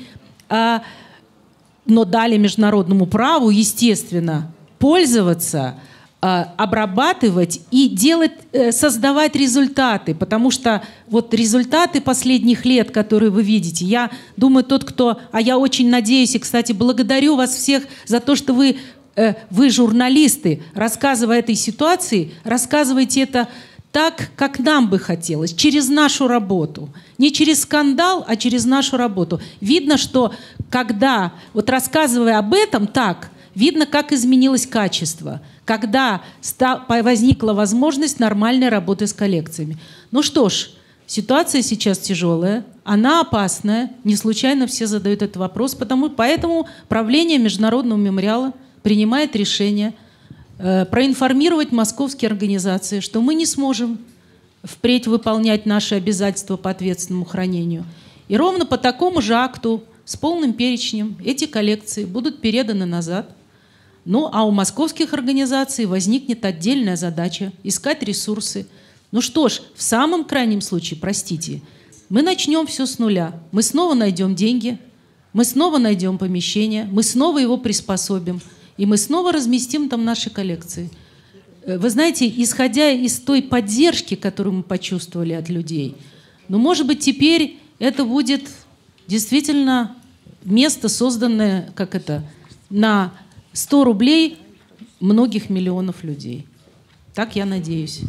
но дали международному праву, естественно, пользоваться, обрабатывать и делать, создавать результаты, потому что вот результаты последних лет, которые вы видите, я думаю, тот, кто, а я очень надеюсь, и, кстати, благодарю вас всех за то, что вы, вы журналисты, рассказывая этой ситуации, рассказываете это так, как нам бы хотелось, через нашу работу. Не через скандал, а через нашу работу. Видно, что когда, вот рассказывая об этом так, видно, как изменилось качество, когда возникла возможность нормальной работы с коллекциями. Ну что ж, ситуация сейчас тяжелая, она опасная, не случайно все задают этот вопрос, потому, поэтому правление Международного мемориала принимает решение э, проинформировать московские организации, что мы не сможем впредь выполнять наши обязательства по ответственному хранению. И ровно по такому же акту с полным перечнем эти коллекции будут переданы назад. Ну а у московских организаций возникнет отдельная задача – искать ресурсы. Ну что ж, в самом крайнем случае, простите, мы начнем все с нуля. Мы снова найдем деньги, мы снова найдем помещение, мы снова его приспособим, и мы снова разместим там наши коллекции. Вы знаете, исходя из той поддержки, которую мы почувствовали от людей, ну, может быть, теперь это будет действительно место, созданное, как это, на сто рублей многих миллионов людей. Так я надеюсь.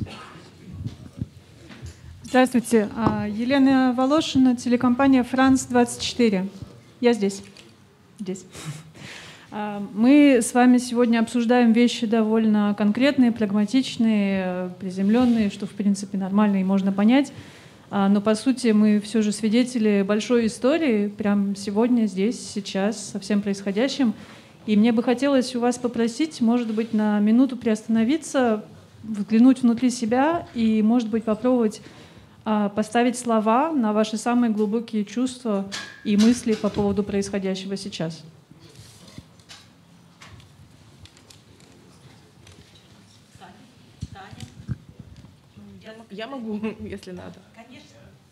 Здравствуйте. Елена Волошина, телекомпания «Франс двадцать четыре». Я здесь. Здесь. Мы с вами сегодня обсуждаем вещи довольно конкретные, прагматичные, приземленные, что, в принципе, нормально и можно понять. Но, по сути, мы все же свидетели большой истории прямо сегодня, здесь, сейчас, со всем происходящим. И мне бы хотелось у вас попросить, может быть, на минуту приостановиться, взглянуть внутри себя и, может быть, попробовать поставить слова на ваши самые глубокие чувства и мысли по поводу происходящего сейчас. Я могу, если надо. Конечно.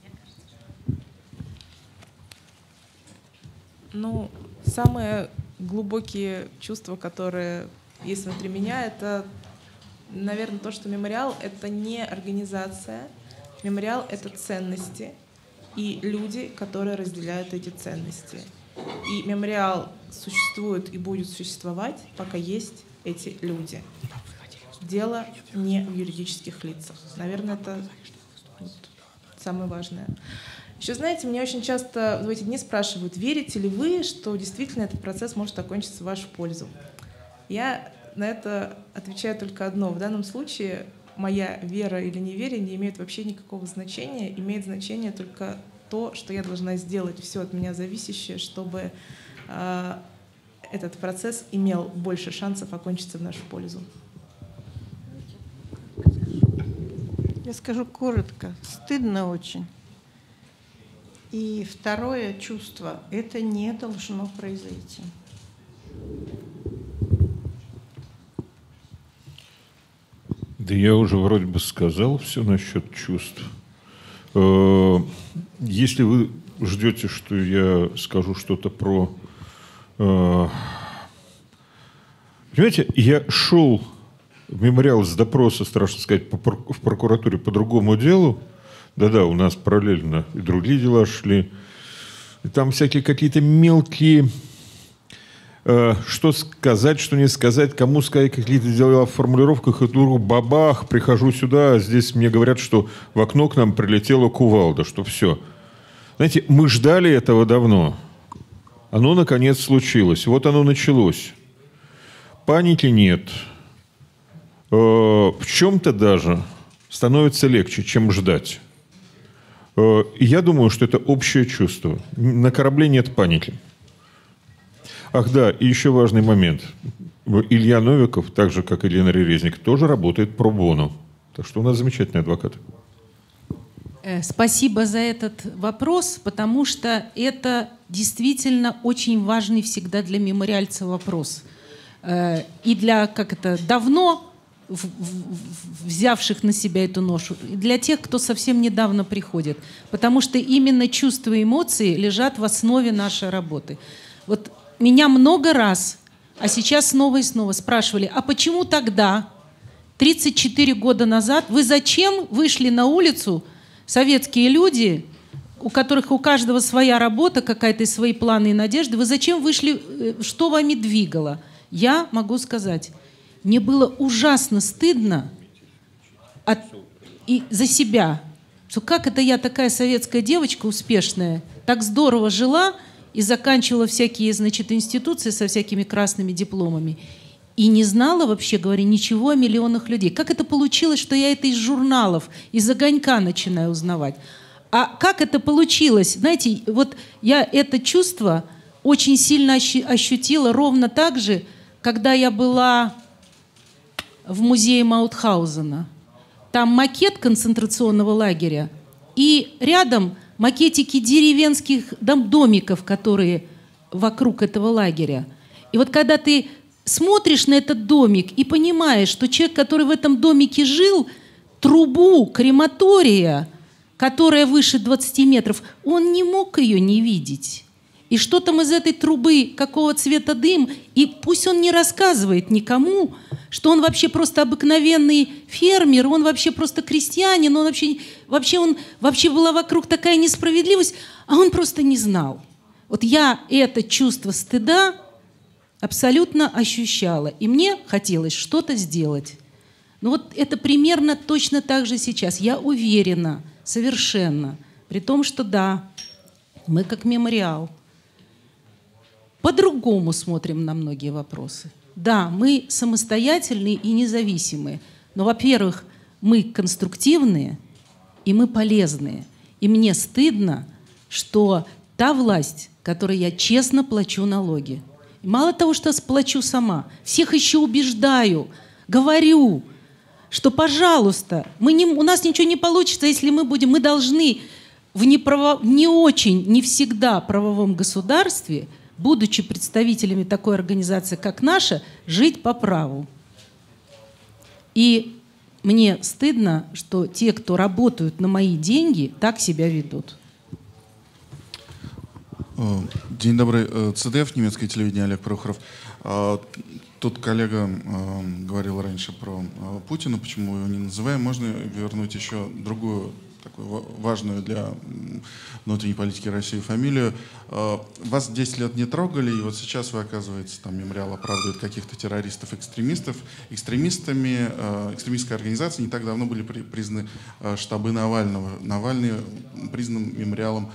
Ну, самые глубокие чувства, которые есть внутри меня, это, наверное, то, что мемориал — это не организация. Мемориал — это ценности и люди, которые разделяют эти ценности. И мемориал существует и будет существовать, пока есть эти люди. Дело не в юридических лицах. Наверное, это вот самое важное. Еще, знаете, меня очень часто в эти дни спрашивают, верите ли вы, что действительно этот процесс может окончиться в вашу пользу. Я на это отвечаю только одно. В данном случае моя вера или неверие не имеет вообще никакого значения. Имеет значение только то, что я должна сделать все от меня зависящее, чтобы э, этот процесс имел больше шансов окончиться в нашу пользу. Я скажу коротко. Стыдно очень. И второе чувство — это не должно произойти. Да я уже вроде бы сказал все насчет чувств. Если вы ждете, что я скажу что-то про... Понимаете, я шел в мемориал с допроса, страшно сказать, в прокуратуре по другому делу. Да-да, у нас параллельно и другие дела шли. И там всякие какие-то мелкие... Э, что сказать, что не сказать, кому сказать, какие-то дела в формулировках. И вдруг бабах, прихожу сюда, а здесь мне говорят, что в окно к нам прилетела кувалда, что все. Знаете, мы ждали этого давно. Оно, наконец, случилось. Вот оно началось. Паники нет. Э, в чем-то даже становится легче, чем ждать. И я думаю, что это общее чувство. На корабле нет паники. Ах да, и еще важный момент. Илья Новиков, так же, как и Елена Ререзник, тоже работает про боно. Так что у нас замечательный адвокат. Спасибо за этот вопрос, потому что это действительно очень важный всегда для мемориальца вопрос. И для, как это, давно взявших на себя эту ношу, и для тех, кто совсем недавно приходит. Потому что именно чувства и эмоции лежат в основе нашей работы. Вот меня много раз, а сейчас снова и снова спрашивали, а почему тогда, тридцать четыре года назад, вы зачем вышли на улицу, советские люди, у которых у каждого своя работа, какая-то свои планы и надежды, вы зачем вышли, что вами двигало? Я могу сказать, мне было ужасно стыдно от и за себя. Что как это я, такая советская девочка успешная, так здорово жила и заканчивала всякие, значит, институции со всякими красными дипломами. И не знала, вообще говоря, ничего о миллионах людей. Как это получилось, что я это из журналов, из огонька начинаю узнавать? А как это получилось? Знаете, вот я это чувство очень сильно ощутила ровно так же, когда я была в музее Маутхаузена. Там макет концентрационного лагеря, и рядом макетики деревенских дом, домиков, которые вокруг этого лагеря. И вот когда ты смотришь на этот домик и понимаешь, что человек, который в этом домике жил, трубу крематория, которая выше двадцати метров, он не мог ее не видеть. И что там из этой трубы, какого цвета дым, и пусть он не рассказывает никому, что он вообще просто обыкновенный фермер, он вообще просто крестьянин, он вообще, вообще, он, вообще была вокруг такая несправедливость, а он просто не знал. Вот я это чувство стыда абсолютно ощущала, и мне хотелось что-то сделать. Но вот это примерно точно так же сейчас. Я уверена, совершенно, при том, что да, мы как мемориал по-другому смотрим на многие вопросы. Да, мы самостоятельные и независимые, но, во-первых, мы конструктивные и мы полезные. И мне стыдно, что та власть, которой я честно плачу налоги, и мало того, что плачу сама, всех еще убеждаю, говорю, что, пожалуйста, мы не, у нас ничего не получится, если мы будем, мы должны в неправо, не очень, не всегда правовом государстве, будучи представителями такой организации, как наша, жить по праву. И мне стыдно, что те, кто работают на мои деньги, так себя ведут. День добрый. ЦДФ, немецкое телевидение, Олег Прохоров. Тут коллега говорил раньше про Путина, почему его не называем. Можно вернуть еще другую, такую важную для внутренней политики России фамилию. Вас десять лет не трогали, и вот сейчас вы, оказывается, там мемориал оправдывает каких-то террористов-экстремистов. Экстремистами, экстремистской организацией не так давно были признаны штабы Навального. Навальный признан мемориалом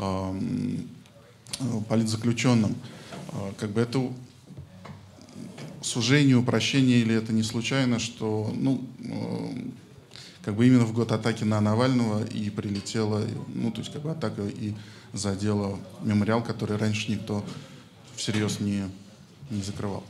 политзаключенным. Как бы это сужение, упрощение, или это не случайно, что, ну, как бы именно в год атаки на Навального и прилетела, ну, то есть как бы атака и задела мемориал, который раньше никто всерьез не, не закрывал.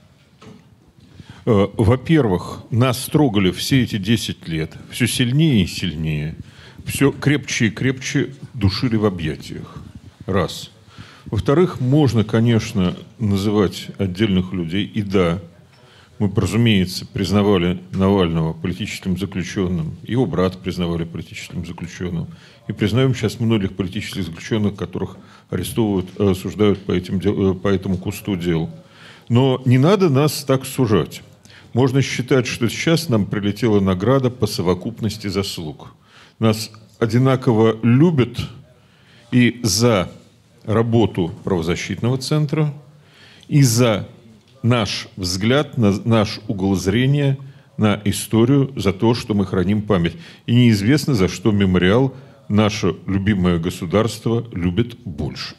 Во-первых, нас трогали все эти десять лет, все сильнее и сильнее, все крепче и крепче душили в объятиях. Раз. Во-вторых, можно, конечно, называть отдельных людей, и да, мы, разумеется, признавали Навального политическим заключенным, его брат признавали политическим заключенным, и признаем сейчас многих политических заключенных, которых арестовывают, осуждают по, этим, по этому кусту дел. Но не надо нас так сужать. Можно считать, что сейчас нам прилетела награда по совокупности заслуг. Нас одинаково любят и за работу правозащитного центра, и за наш взгляд, на наш угол зрения, на историю, за то, что мы храним память. И неизвестно, за что мемориал, наше любимое государство, любит больше.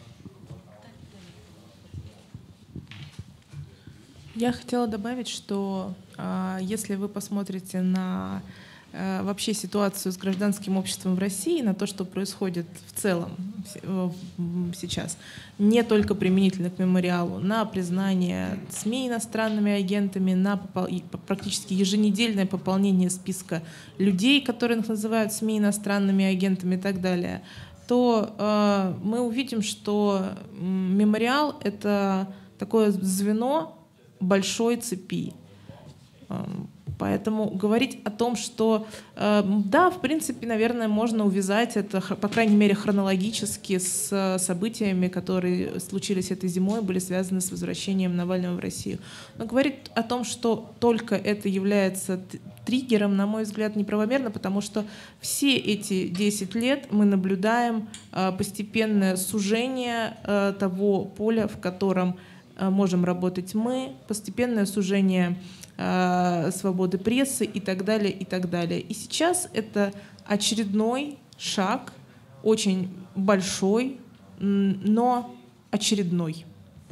Я хотела добавить, что э, если вы посмотрите на э, вообще ситуацию с гражданским обществом в России, на то, что происходит в целом э, сейчас, не только применительно к мемориалу, на признание СМИ иностранными агентами, на попол... практически еженедельное пополнение списка людей, которые называют СМИ иностранными агентами и так далее, то э, мы увидим, что мемориал — это такое звено большой цепи. Поэтому говорить о том, что да, в принципе, наверное, можно увязать это, по крайней мере, хронологически с событиями, которые случились этой зимой, были связаны с возвращением Навального в Россию. Но говорить о том, что только это является триггером, на мой взгляд, неправомерно, потому что все эти десять лет мы наблюдаем постепенное сужение того поля, в котором можем работать мы, постепенное сужение э, свободы прессы и так далее, и так далее. И сейчас это очередной шаг, очень большой, но очередной.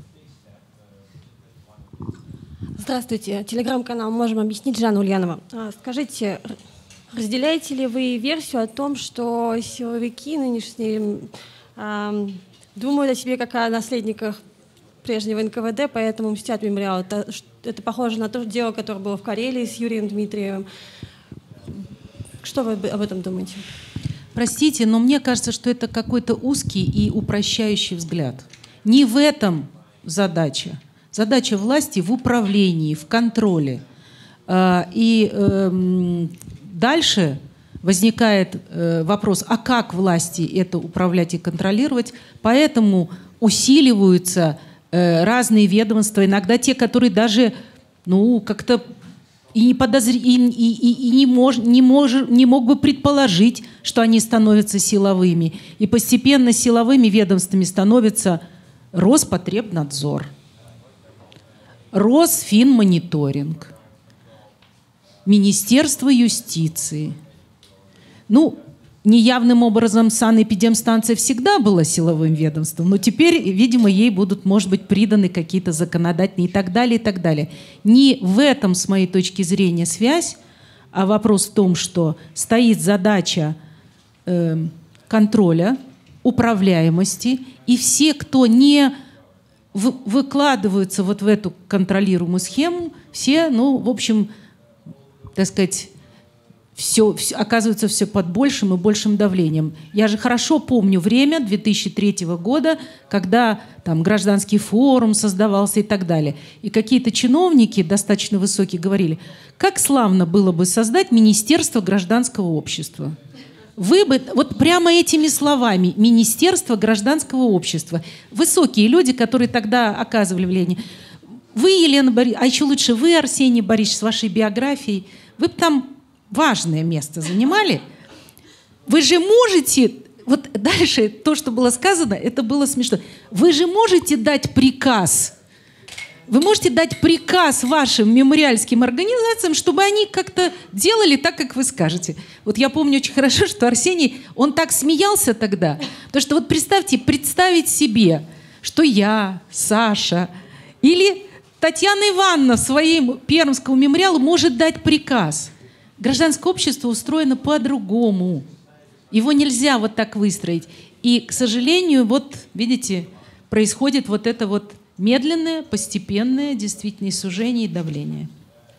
Здравствуйте. Телеграм-канал «Можем объяснить», Жанна Ульянова. Скажите, разделяете ли вы версию о том, что силовики нынешние э, думают о себе как о наследниках прежнего эн ка вэ дэ, поэтому мстят мемориалу? Это, это похоже на то дело, которое было в Карелии с Юрием Дмитриевым. Что вы об этом думаете? Простите, но мне кажется, что это какой-то узкий и упрощающий взгляд. Не в этом задача. Задача власти в управлении, в контроле. И дальше возникает вопрос, а как власти это управлять и контролировать? Поэтому усиливаются разные ведомства, иногда те, которые даже, ну, как-то и не, подозр... и, и, и, и не, мож... не, мож... не мог бы предположить, что они становятся силовыми. И постепенно силовыми ведомствами становится Роспотребнадзор, Росфинмониторинг, Министерство юстиции. Ну, неявным образом санэпидемстанция всегда была силовым ведомством, но теперь, видимо, ей будут, может быть, приданы какие-то законодательные и так далее, и так далее. Не в этом, с моей точки зрения, связь, а вопрос в том, что стоит задача э, контроля, управляемости, и все, кто не в, выкладываются вот в эту контролируемую схему, все, ну, в общем, так сказать, Все, все, оказывается все под большим и большим давлением. Я же хорошо помню время две тысячи третьего года, когда там гражданский форум создавался и так далее. И какие-то чиновники достаточно высокие говорили, как славно было бы создать Министерство гражданского общества. Вы бы, вот прямо этими словами, Министерство гражданского общества. Высокие люди, которые тогда оказывали влияние. Вы, Елена Борисовна, а еще лучше вы, Арсений Борисович, с вашей биографией, вы бы там важное место занимали. Вы же можете, вот дальше то, что было сказано, это было смешно. Вы же можете дать приказ, вы можете дать приказ вашим мемориальским организациям, чтобы они как-то делали так, как вы скажете. Вот я помню очень хорошо, что Арсений, он так смеялся тогда, потому что вот представьте, представить себе, что я, Саша или Татьяна Ивановна своему пермскому мемориалу может дать приказ. Гражданское общество устроено по-другому. Его нельзя вот так выстроить. И, к сожалению, вот, видите, происходит вот это вот медленное, постепенное действительно сужение и давление.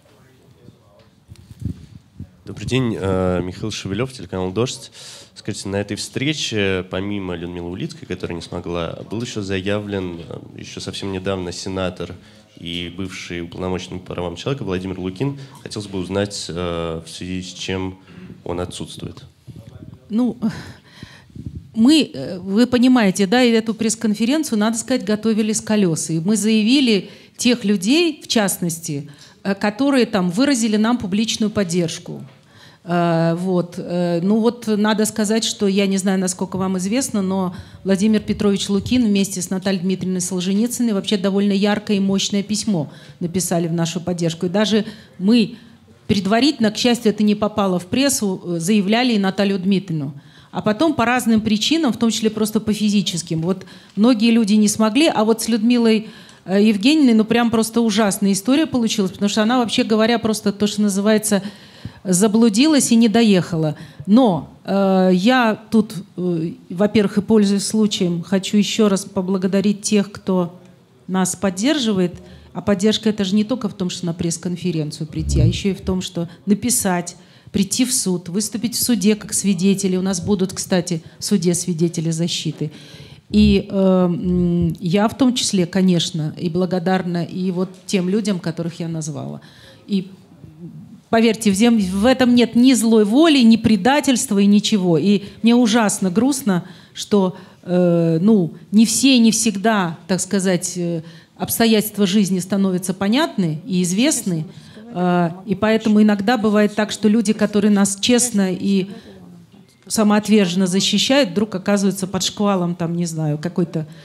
Добрый день, Михаил Шевелев, телеканал «Дождь». Скажите, на этой встрече, помимо Людмилы Улицкой, которая не смогла, был еще заявлен еще совсем недавно сенатор и бывший уполномоченный по правам человека Владимир Лукин. Хотелось бы узнать, в связи с чем он отсутствует. Ну, мы, вы понимаете, да, и эту пресс-конференцию, надо сказать, готовили с колес. И мы заявили тех людей, в частности, которые там выразили нам публичную поддержку. Вот. Ну вот надо сказать, что я не знаю, насколько вам известно, но Владимир Петрович Лукин вместе с Натальей Дмитриевной Солженицыной вообще довольно яркое и мощное письмо написали в нашу поддержку. И даже мы предварительно, к счастью, это не попало в прессу, заявляли и Наталью Дмитриевну. А потом по разным причинам, в том числе просто по физическим. Вот многие люди не смогли, а вот с Людмилой Евгеньевной, ну прям просто ужасная история получилась, потому что она, вообще говоря, просто то, что называется, заблудилась и не доехала. Но э, я тут, э, во-первых, и пользуясь случаем, хочу еще раз поблагодарить тех, кто нас поддерживает. А поддержка это же не только в том, что на пресс-конференцию прийти, а еще и в том, что написать, прийти в суд, выступить в суде как свидетели. У нас будут, кстати, в суде свидетели защиты. И э, я в том числе, конечно, и благодарна и вот тем людям, которых я назвала. И поверьте, в, зем... в этом нет ни злой воли, ни предательства и ничего. И мне ужасно грустно, что э, ну, не все и не всегда, так сказать, э, обстоятельства жизни становятся понятны и известны. Э, и поэтому иногда бывает так, что люди, которые нас честно и самоотверженно защищают, вдруг оказываются под шквалом, там, не знаю, какой-то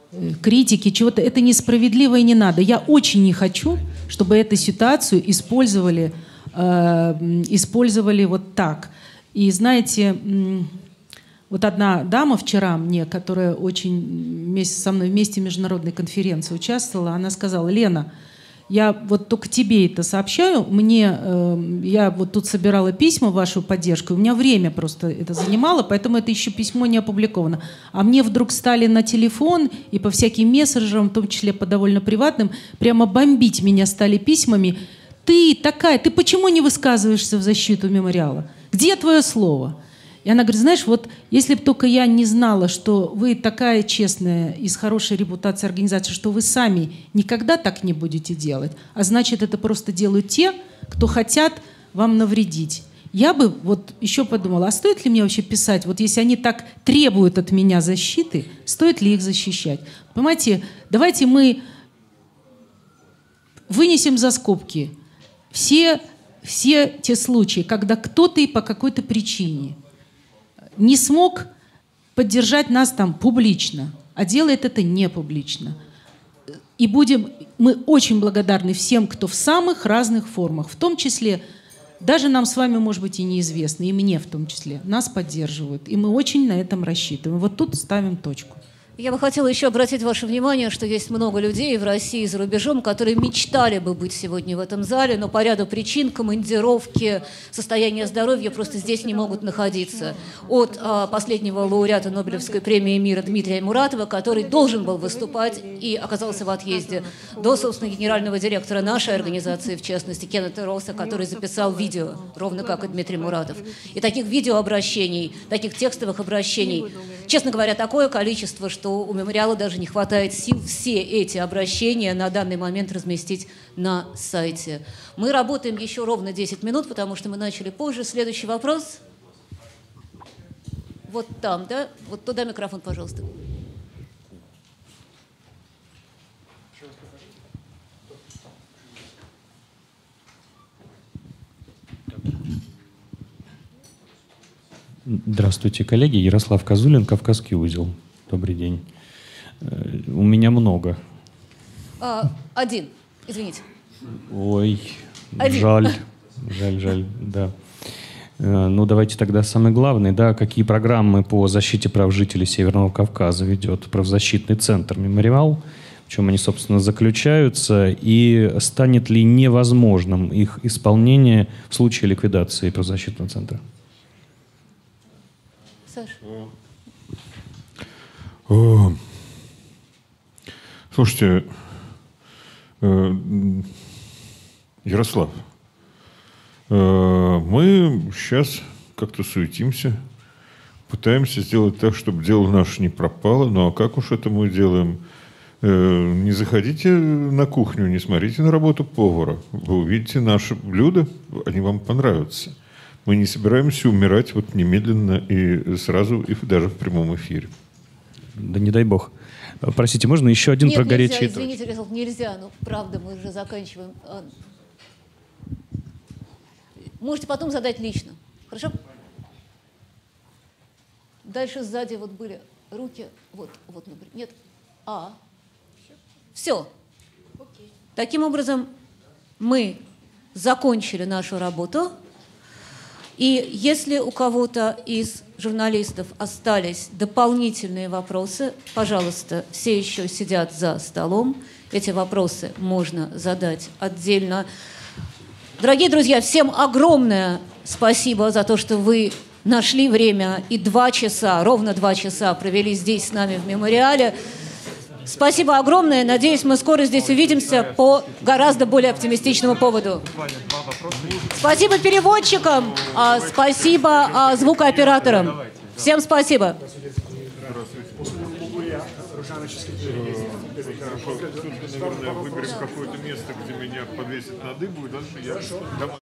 критики, чего-то. Это несправедливо и не надо. Я очень не хочу, чтобы эту ситуацию использовали, э, использовали вот так. И знаете, вот одна дама вчера мне, которая очень вместе со мной вместе в международной конференции участвовала, она сказала: Лена, я вот только тебе это сообщаю, мне, э, я вот тут собирала письма в вашу поддержку, у меня время просто это занимало, поэтому это еще письмо не опубликовано. А мне вдруг стали на телефон и по всяким мессенджерам, в том числе по довольно приватным, прямо бомбить меня стали письмами. Ты такая, ты почему не высказываешься в защиту мемориала? Где твое слово? И она говорит: знаешь, вот если бы только я не знала, что вы такая честная и с хорошей репутацией организация, что вы сами никогда так не будете делать, а значит, это просто делают те, кто хотят вам навредить. Я бы вот еще подумала, а стоит ли мне вообще писать, вот если они так требуют от меня защиты, стоит ли их защищать? Понимаете, давайте мы вынесем за скобки все, все те случаи, когда кто-то и по какой-то причине не смог поддержать нас там публично, а делает это не публично. И будем мы очень благодарны всем, кто в самых разных формах, в том числе, даже нам с вами, может быть, и неизвестно, и мне в том числе, нас поддерживают. И мы очень на этом рассчитываем. Вот тут ставим точку. Я бы хотела еще обратить ваше внимание, что есть много людей в России и за рубежом, которые мечтали бы быть сегодня в этом зале, но по ряду причин, командировки, состояния здоровья просто здесь не могут находиться. От а, последнего лауреата Нобелевской премии мира Дмитрия Муратова, который должен был выступать и оказался в отъезде, до, собственно, генерального директора нашей организации, в частности, Кеннета Росса, который записал видео, ровно как и Дмитрий Муратов. И таких видеообращений, таких текстовых обращений, честно говоря, такое количество, что что у мемориала даже не хватает сил все эти обращения на данный момент разместить на сайте. Мы работаем еще ровно десять минут, потому что мы начали позже. Следующий вопрос. Вот там, да? Вот туда микрофон, пожалуйста. Здравствуйте, коллеги. Ярослав Козулин, Кавказский узел. Добрый день. У меня много. А, один, извините. Ой, один. жаль, жаль, жаль, да. Ну, давайте тогда самый главный, да, какие программы по защите прав жителей Северного Кавказа ведет правозащитный центр «Мемориал», в чем они, собственно, заключаются, и станет ли невозможным их исполнение в случае ликвидации правозащитного центра? Саша. Слушайте, Ярослав, мы сейчас как-то суетимся, пытаемся сделать так, чтобы дело наше не пропало. Ну а как уж это мы делаем? Не заходите на кухню, не смотрите на работу повара. Вы увидите наши блюда, они вам понравятся. Мы не собираемся умирать вот немедленно и сразу, и даже в прямом эфире. Да не дай бог. Простите, можно еще один Нет, про нельзя, горячие извините, Ярослав, нельзя. Ну, правда, мы уже заканчиваем. Можете потом задать лично. Хорошо? Дальше сзади вот были руки. Вот, вот, например. Нет. А. Все. Таким образом, мы закончили нашу работу. И если у кого-то из журналистов остались дополнительные вопросы, пожалуйста, все еще сидят за столом. Эти вопросы можно задать отдельно. Дорогие друзья, всем огромное спасибо за то, что вы нашли время и два часа, ровно два часа провели здесь с нами в мемориале. Спасибо огромное. Надеюсь, мы скоро здесь увидимся по гораздо более оптимистичному поводу. Спасибо переводчикам, а, спасибо а, звукооператорам. Всем спасибо. Наверное, выберем какое-то место, где меня подвесят на дыбу, и дальше я...